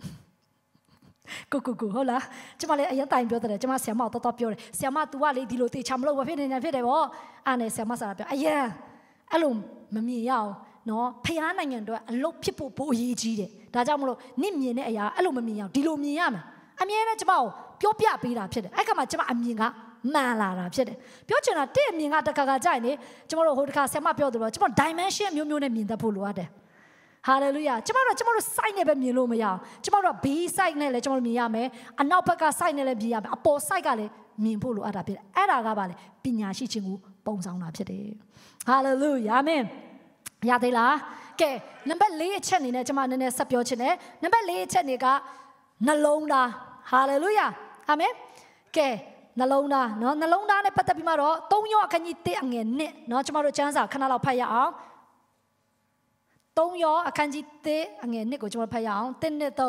ကိုကိုကိုဟုတ်လားကျမလည်းအရင်တိုင်ပြောတယ်ကျမဆ iam မတော်တော်ပြောတယ်ဆ iam မ तू ကလေဒီလိုတေချာမလို့ဘာဖြစ်နေနေဖြစ်တယ်ဗောအဲ့နဲ့ဆ iam မဆရာပြောအရင်အဲ့လိုမမြင်ရအောင်နော်ဖျားနိုင်ငံတော့အလုပ်ဖြစ်ဖို့ဘိုးအရေးကြီးတယ်ဒါကြောင့်မလို့နင့်မြင်တဲ့အရာအဲ့လိုမမြင်ရအောင်ဒီလိုမြင်ရမယ်အမြဲတမ်းကျမကိုပြောပြပေးတာဖြစ်တယ်အဲ့ခါမှာကျမအမြင်ကမှန်လာတာဖြစ်တယ်ပြောချင်တာတဲ့အမြင်ကတခါခါကြိုက်နေကျမတို့ဟိုတခါဆ iam မပြောတယ်ဗောကျမ dimension မျိုးမျိုးနဲ့မြင်တတ်ဖို့လိုအပ်တယ်ဟာလေလုယာကျမတို့ကျမတို့ site နဲ့ပဲမြင်လို့မရအောင်ကျမတို့ B site နဲ့လည်းကျမတို့မြင်ရမယ်အနောက်ဘက်က site နဲ့လည်းမြင်ရမယ်အပေါ် site ကလည်းမြင်ဖို့လိုအပ်တာဖြစ်တယ်အဲ့ဒါကပါလေပညာရှိခြင်းကိုပုံဆောင်တာဖြစ်တယ်ဟာလေလုယာအာမင်ရသေးလားကဲနံပါတ်၄အချက်အနေနဲ့ကျမနည်းနည်းဆက်ပြောချင်တယ်နံပါတ်၄အချက်တွေကနှလုံးသားဟာလေလုယာအာမင်ကဲနှလုံးသားเนาะနှလုံးသားနဲ့ပတ်သက်ပြီးမှတော့သုံးယောအခန်းကြီး၁အငယ်၂เนาะကျမတို့ကျမ်းစာခဏလောက်ဖတ်ရအောင်သုံးယောအခန်းကြီး၁အငယ်၂ကိုကျွန်တော်ဖတ်ရအောင်၁နဲ့၃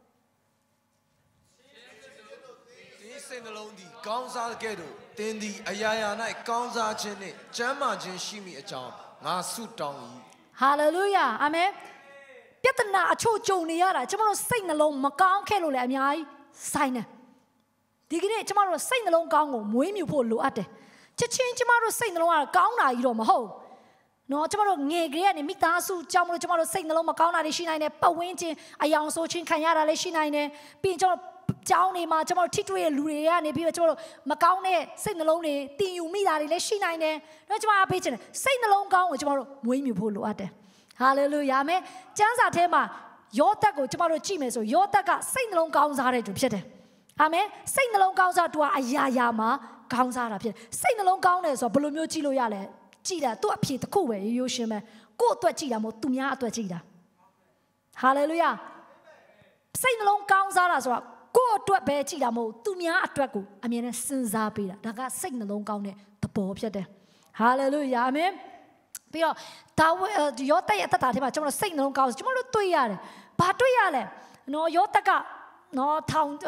ဒီစိတ်နှလုံးသည်ကောင်းစားကဲ့သို့သင်သည်အရာရာ၌ကောင်းစားခြင်းနှင့်ကျမ်းမာခြင်းရှိမိအကြောင်းငါဆုတောင်း၏ဟာလေလုယာအာမင်ပြဿနာအချို့ကြုံနေရတာကျွန်တော်တို့စိတ်နှလုံးမကောင်းခဲ့လို့လည်းအများကြီးဆိုင်တယ်ဒီကနေ့ကျွန်တော်တို့စိတ်နှလုံးကောင်းကိုမွေးမြူဖို့လိုအပ်တယ်ချက်ချင်းကျွန်တော်တို့စိတ်နှလုံးကကောင်းတာကြီးတော့မဟုတ်နော်ကျမတို့ငယ်ကလေးကနေမိသားစုကြောင့်မလို့ကျမတို့စိတ်နှလုံးမကောင်းတာတွေရှိနိုင်တယ်ပတ်ဝန်းကျင်အယောင်ဆိုးခြင်းခံရတာလည်းရှိနိုင်တယ်ပြီးရင်ကျမတို့ကျောင်းနေမှာကျမတို့ထိတွေ့တဲ့လူတွေကနေပြီးတော့ကျမတို့မကောင်းတဲ့စိတ်နှလုံးတွေတင်ယူမိတာတွေလည်းရှိနိုင်တယ်တော့ကျမအားပေးချင်တယ်စိတ်နှလုံးကောင်းကိုကျမတို့မွေးမြူဖို့လိုအပ်တယ်ဟာလေလုယာအာမင်ကျမ်းစာထဲမှာယောသပ်ကိုကျမတို့ကြည့်မယ်ဆိုယောသပ်ကစိတ်နှလုံးကောင်းစားတဲ့သူဖြစ်တယ်အာမင်စိတ်နှလုံးကောင်းစားသူကအရာရာမှာကောင်းစားတာဖြစ်တယ်စိတ်နှလုံးကောင်းတယ်ဆိုတော့ဘယ်လိုမျိုးကြည့်လို့ရလဲကြည့်တာသူ့အဖြစ်တစ်ခုပဲရိုးရိုးရှင်းပဲကိုယ့်အတွက်ကြည့်တာမဟုတ်သူများအတွက်ကြည့်တာဟာလေလုယာစိတ်နှလုံးကောင်းစားတာဆိုတာကိုယ့်အတွက်ပဲကြည့်တာမဟုတ်သူများအတွက်ကိုအမြဲတမ်းစဉ်းစားပေးတာဒါကစိတ်နှလုံးကောင်းတဲ့သဘောဖြစ်တယ်ဟာလေလုယာအာမင်ပြီးတော့ဒါဝိယောသပ်ရဲ့အသက်တာထဲမှာကျွန်တော်စိတ်နှလုံးကောင်းကျွန်တော်တို့တွေ့ရတယ်ဘာတွေ့ရလဲနော်ယောသပ်ကနော်ထောင်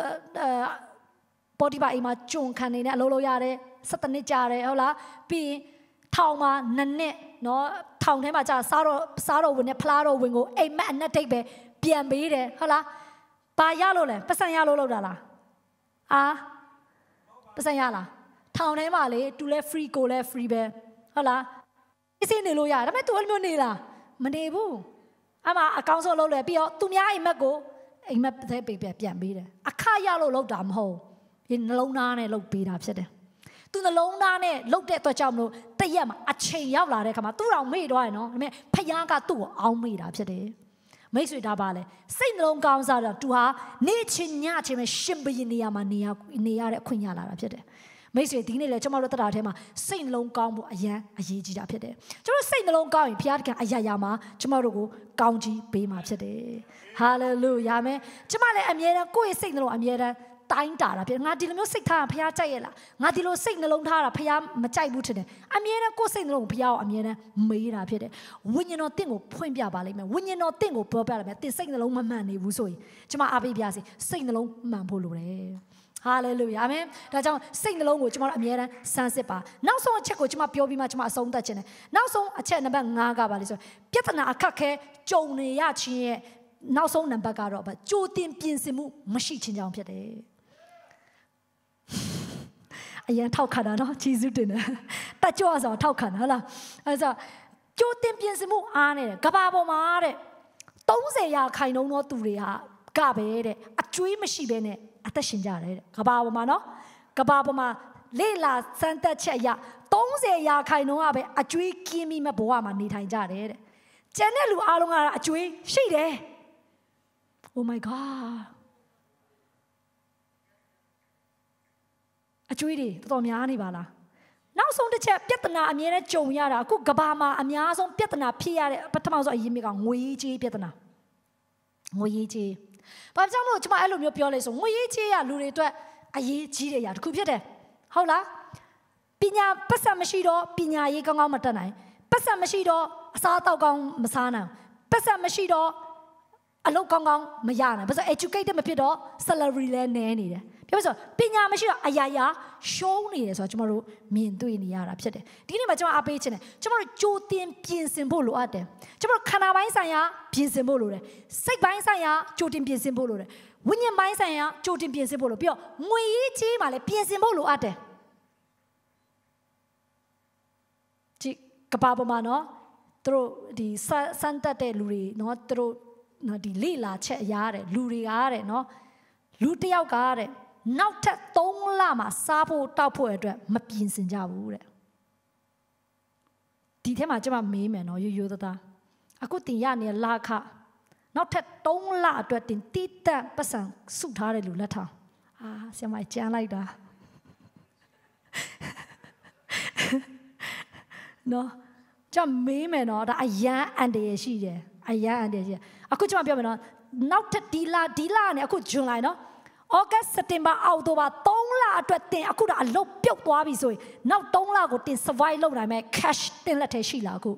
ပေါ်ဒီပါအိမ်မှာဂျုံခံနေတဲ့အလုပ်လုပ်ရတယ်စက်တနစ်ကြတယ်ဟုတ်လားပြီးရင်ထောင်မှာနစ်နှစ်နော်ထောင်ထဲမှာကြာစားတော့စားတော့ဝင်နဲ့ဖလားတော့ဝင်ကိုအိမ်မက်အနက်တိတ်ပဲပြန်ပေးတယ်ဟုတ်လားဘာရလို့လဲပတ်စံရလို့လောက်တာလားအာပတ်စံရလားထောင်ထဲမှာလေတူလဲ free ကိုလဲ free ပဲဟုတ်လားအစ်စင်းနေလို့ရတယ်ဒါပေမဲ့ तू အဲ့လိုနေလားမနေဘူးအမအကောင်းဆုံးလုပ်လဲပြီးတော့သူများအိမ်မက်ကိုအိမ်မက်သေးပေးပြန်ပေးတယ်အခရလို့လောက်တာမဟုတ်ဒီနှလုံးသားနဲ့လုပ်ပေးတာဖြစ်တယ်သူနှလုံးသားနဲ့လှုပ်တဲ့အတွက်ကြောင့်မလို့တရက်မှာအချိန်ရောက်လာတဲ့ခါမှာသူ့တော်မေ့သွားတယ်နော်ဒါပေမဲ့ဖယားကသူ့ကိုအောင်းမေ့တာဖြစ်တယ်မိတ်ဆွေဒါပါလေစိတ်နှလုံးကောင်းစားတော့သူဟာနေချင်းညချင်းပဲရှင်ဘရင်နေရာမှာနေရနေရတဲ့အခွင့်ရလာတာဖြစ်တယ်မိတ်ဆွေဒီနေ့လေကျွန်တော်တို့တက်တာထဲမှာစိတ်နှလုံးကောင်းဖို့အရန်အရေးကြီးတာဖြစ်တယ်ကျွန်တော်စိတ်နှလုံးကောင်းရင်ဘုရားတခင်အရာရာမှာကျွန်တော်တို့ကိုကောင်းကြီးပေးမှာဖြစ်တယ်ဟာလေလုယာအာမင်ကျွန်မလည်းအမြဲတမ်းကိုယ့်ရဲ့စိတ်နှလုံးအမြဲတမ်းတိုင်းတာတာဖြစ်ငါဒီလိုမျိုးစိတ်ထားတာဘုရားကြိုက်ရဲ့လားငါဒီလိုစိတ်နှလုံးထားတာဘုရားမကြိုက်ဘူးထင်တယ်အမြဲတမ်းကိုယ်စိတ်နှလုံးကိုဘုရားကိုအမြဲတမ်းမေးတာဖြစ်တယ်ဝိညာဉ်တော်တင့်ကိုဖွင့်ပြပါလိမ့်မယ်ဝိညာဉ်တော်တင့်ကိုပြောပြလိုက်မယ်တင်စိတ်နှလုံးမမှန်နေဘူးဆိုရင်ကျွန်မအားပေးပြစီစိတ်နှလုံးမှန်ဖို့လိုတယ်ဟာလေလုယာအာမင်ဒါကြောင့်စိတ်နှလုံးကိုကျွန်တော်အမြဲတမ်းစမ်းစစ်ပါနောက်ဆုံးအချက်ကိုကျွန်မပြောပြီးမှကျွန်မအဆုံးသတ်ခြင်းတယ်နောက်ဆုံးအချက်နံပါတ်၅ကပါလေဆိုပြဿနာအခက်ခဲကြုံနေရခြင်းရဲ့နောက်ဆုံးနံပါတ်ကတော့ကြိုတင်ပြင်ဆင်မှုမရှိခြင်းကြောင့်ဖြစ်တယ်အရင်ထောက်ခံတာနော်ဂျေဇုတင်တယ်တတ်ကြွဆိုထောက်ခံတာဟုတ်လားအဲဆိုကြိုတင်ပြင်ဆင်မှုအားနေတယ်ကဘာပေါ်မှာတဲ့သုံးဆယ်ရာခိုင်နှုန်းသောသူတွေဟာကပဲတဲ့အကျွေးမရှိဘဲနဲ့အသက်ရှင်ကြတယ်တဲ့ကဘာပေါ်မှာနော်ကဘာပေါ်မှာလေလာစမ်းသက်ချက်အရသုံးဆယ်ရာခိုင်နှုန်းကပဲအကျွေးကင်းပြီးမဲ့ဘဝမှာနေထိုင်ကြတယ်တဲ့ကျန်တဲ့လူအားလုံးကအကျွေးရှိတယ် Oh my god အကျွေးတွေတော်တော်များနေပါလားနောက်ဆုံးတစ်ချက်ပြဿနာအမြဲတမ်းကြုံရတာအခုကဘာမှာအများဆုံးပြဿနာဖြစ်ရတဲ့ပထမဆုံးအရင်ကငွေကြေးပြဿနာငွေကြေးဘာကြောင့်လို့ကျွန်မအဲ့လိုမျိုးပြောလဲဆိုငွေကြေးရလူတွေအတွက်အရေးကြီးတဲ့အရာတစ်ခုဖြစ်တယ်ဟုတ်လားပညာပတ်စံမရှိတော့ပညာရေးကောင်းကောင်းမတတ်နိုင်ပတ်စံမရှိတော့အစားအသောက်ကောင်းမစားနိုင်ပတ်စံမရှိတော့အလုပ်ကောင်းကောင်းမရနိုင်ဘာလို့ educated မဖြစ်တော့ salary လည်းနည်းနေတယ်ပြောဆိုပညာမရှိတော့အရာရာရှုံးနေတယ်ဆိုတော့ကျွန်တော်တို့မြင်တွေ့နေရတာဖြစ်တယ်ဒီနေ့မှာကျွန်တော်အားပေးခြင်းတယ်ကျွန်တော်တို့ကြိုတင်ပြင်ဆင်ဖို့လိုအပ်တယ်ကျွန်တော်တို့ခန္ဓာပိုင်းဆိုင်ရာပြင်ဆင်ဖို့လိုတယ်စိတ်ပိုင်းဆိုင်ရာကြိုတင်ပြင်ဆင်ဖို့လိုတယ်ဝိညာဉ်ပိုင်းဆိုင်ရာကြိုတင်ပြင်ဆင်ဖို့လိုပြီးတော့ငွေရေးကြေးမှာလည်းပြင်ဆင်ဖို့လိုအပ်တယ်ဒီကဘာပေါ်မှာနော်သူတို့ဒီစမ်းတက်တဲ့လူတွေနော်သူတို့နော်ဒီလေလာချက်အရာတဲ့လူတွေကတဲ့နော်လူတယောက်ကတဲ့နောက်ထပ်သုံးလမှာစားဖို့တောက်ဖို့အတွက်မပြင်ဆင်ကြဘူးတဲ့ဒီထဲမှာကျွန်မမေးမယ်နော်ရိုးရိုးသားသားအခုတင်ရနေလာခနောက်ထပ်သုံးလအတွက်တင်တိတက်ပတ်စံစုထားတဲ့လူလက်ထောင်အာဆရာမကြမ်းလိုက်တာနော်ကျွန်မမေးမယ်နော်ဒါအရန်အန်တရရှိတယ်အရန်အန်တရရှိတယ်အခုကျွန်မပြောမယ်နော်နောက်ထပ်ဒီလဒီလနဲ့အခုဇွန်လနော်ဩဂတ်စက်တင်ဘာအောက်တိုဘာသုံးလအတွက်တင်အခုတော့အလုပ်ပြုတ်သွားပြီဆိုရင်နောက်သုံးလကိုတင် survive လုပ်နိုင်မဲ့ cash တင်လက်ထဲရှိလားအခု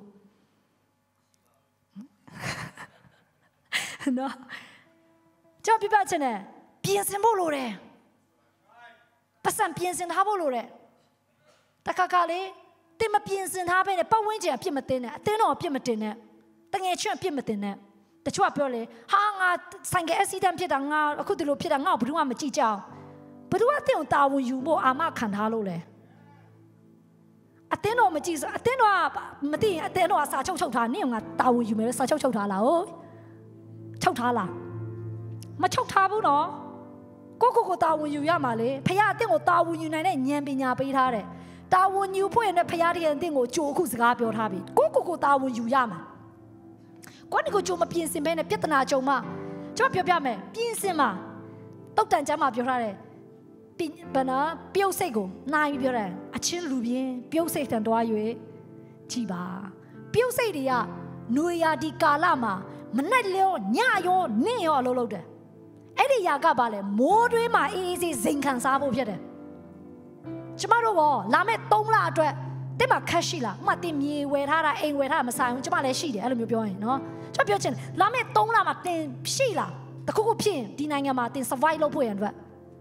နော်ကြောက်ပြပြချင်တယ်ပြင်ဆင်ဖို့လိုတယ်ပတ်စံပြင်ဆင်ထားဖို့လိုတယ်တခါခါလေးတင်မပြင်ဆင်ထားပဲနဲ့ပတ်ဝန်းကျင်အပြစ်မတင်နဲ့အတင်းတော့အပြစ်မတင်နဲ့တငယ်ချင်းအပြစ်မတင်နဲ့တချို့ကပြောလေဟာငါဆိုင်ကယ်အက်ဆီဒန့်ဖြစ်တာငါအခုဒီလိုဖြစ်တာငါ့ကိုဘယ်သူမှမကြည့်ကြအောင်ဘယ်သူကတင်တာဝန်ယူဖို့အာမခံထားလို့လဲအတင်းတော့မကြည့်ဆိုအတင်းတော့မသိရင်အတင်းတော့စာချုပ်ချုပ်ထားနင့်ကငါတာဝန်ယူမယ်စာချုပ်ချုပ်ထားလားဟုတ်ချုပ်ထားလားမချုပ်ထားဘူးနော်ကိုကိုကိုတာဝန်ယူရမှာလေဖခင်အတင်းကိုတာဝန်ယူနိုင်တဲ့ဉာဏ်ပညာပေးထားတယ်တာဝန်ယူဖို့ရင်လည်းဖခင်တကယ်အတင်းကိုကြိုအခုစကားပြောထားပြီကိုကိုကိုတာဝန်ယူရမှာကိုယ့်ကိုကြိုမပြင်ဆင်ဘဲနဲ့ပြဿနာကြုံမှကျွန်တော်ပြောပြမယ်ပြင်ဆင်မှာတုတ်တန်ကျမ်းမှာပြောထားတယ်ဘယ်နော်ပြုတ်စိတ်ကိုနိုင်ပြီးပြောတယ်အချင်းလူပြင်းပြုတ်စိတ်တန်တွား၍ကြည်ပါပြုတ်စိတ်တွေကနွေရာဒီကာလမှာမနဲ့လျောညရောနင့်ရောအလုပ်လုပ်တယ်အဲ့ဒီຢာကပါလေမိုးတွင်းမှာအေးအေးဆေးစိန်ခံစားဖို့ဖြစ်တယ်ကျမတို့ကလာမဲ့သုံးလအတွက်တဲ့မှာခက်ရှိလားဥမာတင်မြေဝယ်ထားတာအိမ်ဝယ်ထားတာမဆိုင်ဘူးကျမလည်းရှိတယ်အဲ့လိုမျိုးပြောရင်နော်ကျမပြောချင်လာမဲ့သုံးလမှာတင်ရှိလားတခုခုဖြစ်ရင်ဒီနိုင်ငံမှာတင် survive လုပ်ဖို့ရန်အတွက်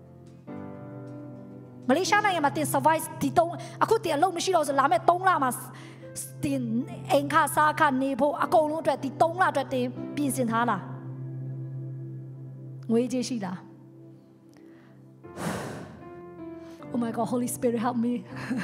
မလေးရှားနိုင်ငံမှာတင် survive ဒီသုံးအခုတင်အလုပ်မရှိတော့ဆိုလာမဲ့သုံးလမှာတင်အိမ်ခါစားခနေဖို့အကုန်လုံးအတွက်ဒီသုံးလအတွက်တင်ပြင်ဆင်ထားလားငွေကြေးရှိလား Oh my God Holy Spirit help me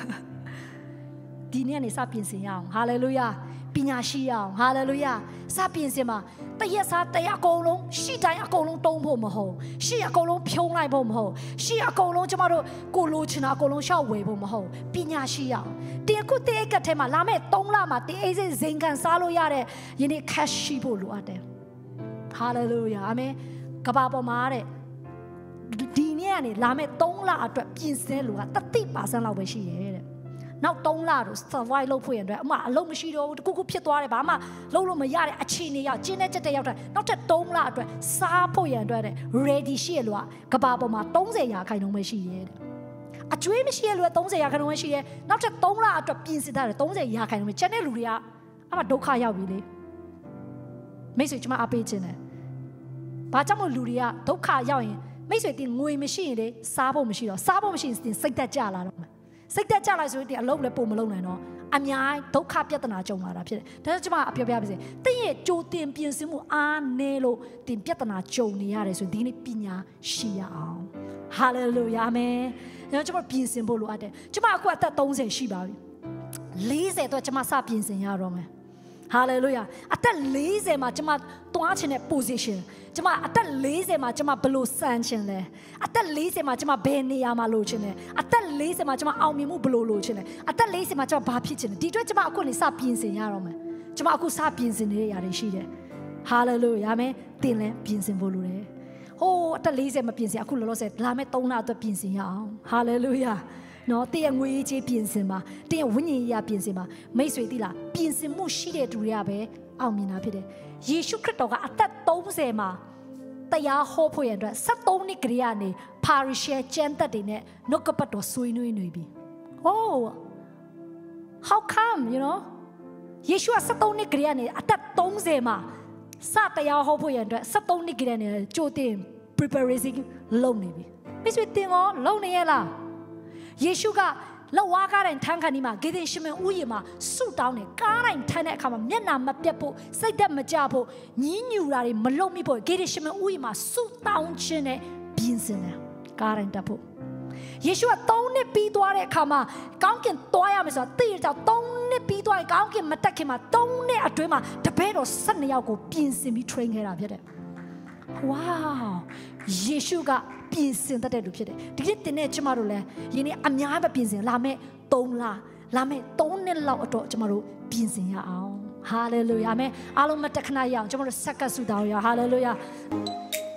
ဒီနေ့ကနေစပြင်ဆင်ရအောင် Hallelujah ပညာရှိရအောင် Hallelujah စပြင်ဆင်မှာတရက်စားတရက်အကုန်လုံးရှိတိုင်းအကုန်လုံးတုံးဖို့မဟုတ်ရှိအကုန်လုံးဖြုံးလိုက်ဖို့မဟုတ်ရှိအကုန်လုံးကျမတို့ကိုလိုချင်တာအကုန်လုံးရှောက်ဝယ်ဖို့မဟုတ်ပညာရှိရအောင်တင်အခုတေးကထဲမှာလာမဲ့သုံးလမှာတင်အေးစိဇင်ခံစားလို့ရတဲ့ယနေ့ cash ရှိဖို့လိုအပ်တယ် Hallelujah အာမင်ကဘာပေါ်မှာတဲ့ဒီနေ့ကနေလာမဲ့သုံးလအတွက်ပြင်ဆင်လို့ကthirty percent လောက်ပဲရှိရဲ့တဲ့နောက်သုံးလတော့ survive လုပ်ဖို့ရတဲ့အမအလုံးမရှိတော့ဘူးတခုခုဖြစ်သွားတယ်ဘာမှလုပ်လို့မရတဲ့အခြေအနေရောက်ကျင်းတဲ့ချက်တဲ့ရောက်တဲ့နောက်ထပ်သုံးလအတွက်စားဖို့ရအတွက်တဲ့ ready ရှိရလို့ကဘာပေါ်မှာthirtyရာခိုင်နှုန်းပဲရှိရဲ့တဲ့အကျွေးမရှိရလို့thirtyရာခိုင်နှုန်းပဲရှိရဲ့နောက်ထပ်သုံးလအတွက်ပြင်ဆင်ထားတယ်thirtyရာခိုင်နှုန်းပဲကျန်တဲ့လူတွေကအမဒုက္ခရောက်ပြီလေမိတ်ဆွေကျွန်မအားပေးခြင်းတယ်ဘာကြောင့်မို့လူတွေကဒုက္ခရောက်ရင်မိတ်ဆွေတင်ငွေမရှိရင်လေစားဖို့မရှိတော့စားဖို့မရှိရင်စိတ်သက်ကြလာတော့စိတ်သက်ကြလာဆိုရင်အလုပ်လည်းပုံမလုပ်နိုင်တော့အများဒုက္ခပြဿနာကြုံလာတာဖြစ်တယ်ဒါကြောင့်ကျွန်မအပြောပြပါစေတင်းရဲ့ကြိုတင်ပြင်ဆင်မှုအားနည်းလို့တင်ပြဿနာကြုံနေရတယ်ဆိုရင်ဒီနေ့ပညာရှိရအောင်ဟာလေလုယာအာမင်ကျွန်တော်ပြင်ဆင်ဖို့လိုအပ်တယ်ကျွန်မအခုအသက်သုံးဆယ်ရှိပါပြီလေးဆယ်တော့ကျွန်မစပြင်ဆင်ရတော့မယ်ဟာလေလုယာအသက်လေးဆယ်မှာကျွန်မတွားချင်တဲ့ position ကျွန်မအသက်လေးဆယ်မှာကျွန်မဘယ်လိုစမ်းချင်လဲအသက်လေးဆယ်မှာကျွန်မဘယ်နေရာမှာလိုချင်လဲအသက်လေးဆယ်မှာကျွန်မအောင်မြင်မှုဘယ်လိုလိုချင်လဲအသက်လေးဆယ်မှာကျွန်မဘာဖြစ်ချင်လဲဒီအတွက်ကျွန်မအခုနေစပြင်ဆင်ရတော့မယ်ကျွန်မအခုစပြင်ဆင်နေတဲ့ຢာတွေရှိတယ်ဟာလေလုယာအာမင်သင်လည်းပြင်ဆင်ဖို့လိုတယ်ဟိုးအသက်လေးဆယ်မပြင်ဆင်အခုလောလောဆယ်လာမယ့်သုံးလအတွက်ပြင်ဆင်ရအောင်ဟာလေလုယာနော်တည့်ရငွေကြီးပြင်ဆင်ပါတည့်ရဝိညာဉ်ရေးပြင်ဆင်ပါမိတ်ဆွေသိလားပြင်ဆင်မှုရှိတဲ့သူတွေကပဲအောင်မြင်တာဖြစ်တယ်ယေရှုခရစ်တော်ကအသက်သုံးဆယ်မှာတရားဟောဖို့ရတဲ့ဆက်သုံးနှစ်ကလေးကနေပါရီရှယ်ကျမ်းသက်တွေနဲ့နှုတ်ကပတ်တော်ဆွေးနွေးနေပြီ Oh how come you know ယေရှုကဆက်သုံးနှစ်ကလေးကနေအသက်သုံးဆယ်မှာစတရားဟောဖို့ရတဲ့ဆက်သုံးနှစ်ကလေးနဲ့ကြိုတင် preparation လုပ်နေပြီမိတ်ဆွေတင်ရောလုပ်နေရလားယေရှုကလောက်ဝါးကားတိုင်းထမ်းခါနီးမှာဂေဒင်ရှမန်ဥယျာဉ်မှာဆုတောင်းတယ်ကားတိုင်းထမ်းတဲ့အခါမှာမျက်နှာမပြတ်ဖို့စိတ်သက်မကြဖို့ညင်းညူတာတွေမလုံမိဖို့ဂေဒင်ရှမန်ဥယျာဉ်မှာဆုတောင်းခြင်းနဲ့ပြင်ဆင်တယ်ကားတိုင်းတက်ဖို့ယေရှုကသုံးနှစ်ပြီးသွားတဲ့အခါမှာကောင်းကင်သွားရမယ်ဆိုတာသိရကြောင်းသုံးနှစ်ပြီးသွားရင်ကောင်းကင်မတက်ခင်မှာသုံးနှစ်အတွင်းမှာတပည့်တော်၁၂ယောက်ကိုပြင်ဆင်ပြီး train ခဲ့တာဖြစ်တယ်ဝါးယေရှုကပြင်ဆင်တတ်တဲ့လူဖြစ်တယ်ဒီနေ့တင်တဲ့ကျမတို့လည်းယနေ့အများပဲပြင်ဆင်လာမယ့်သုံးလလာမယ့်သုံးနှစ်လောက်အတော့ကျမတို့ပြင်ဆင်ရအောင်ဟာလေလုယာအာမင်အားလုံးမတက်ခဏရအောင်ကျမတို့ဆက်ကဆုတောင်းရအောင်ဟာလေလုယာ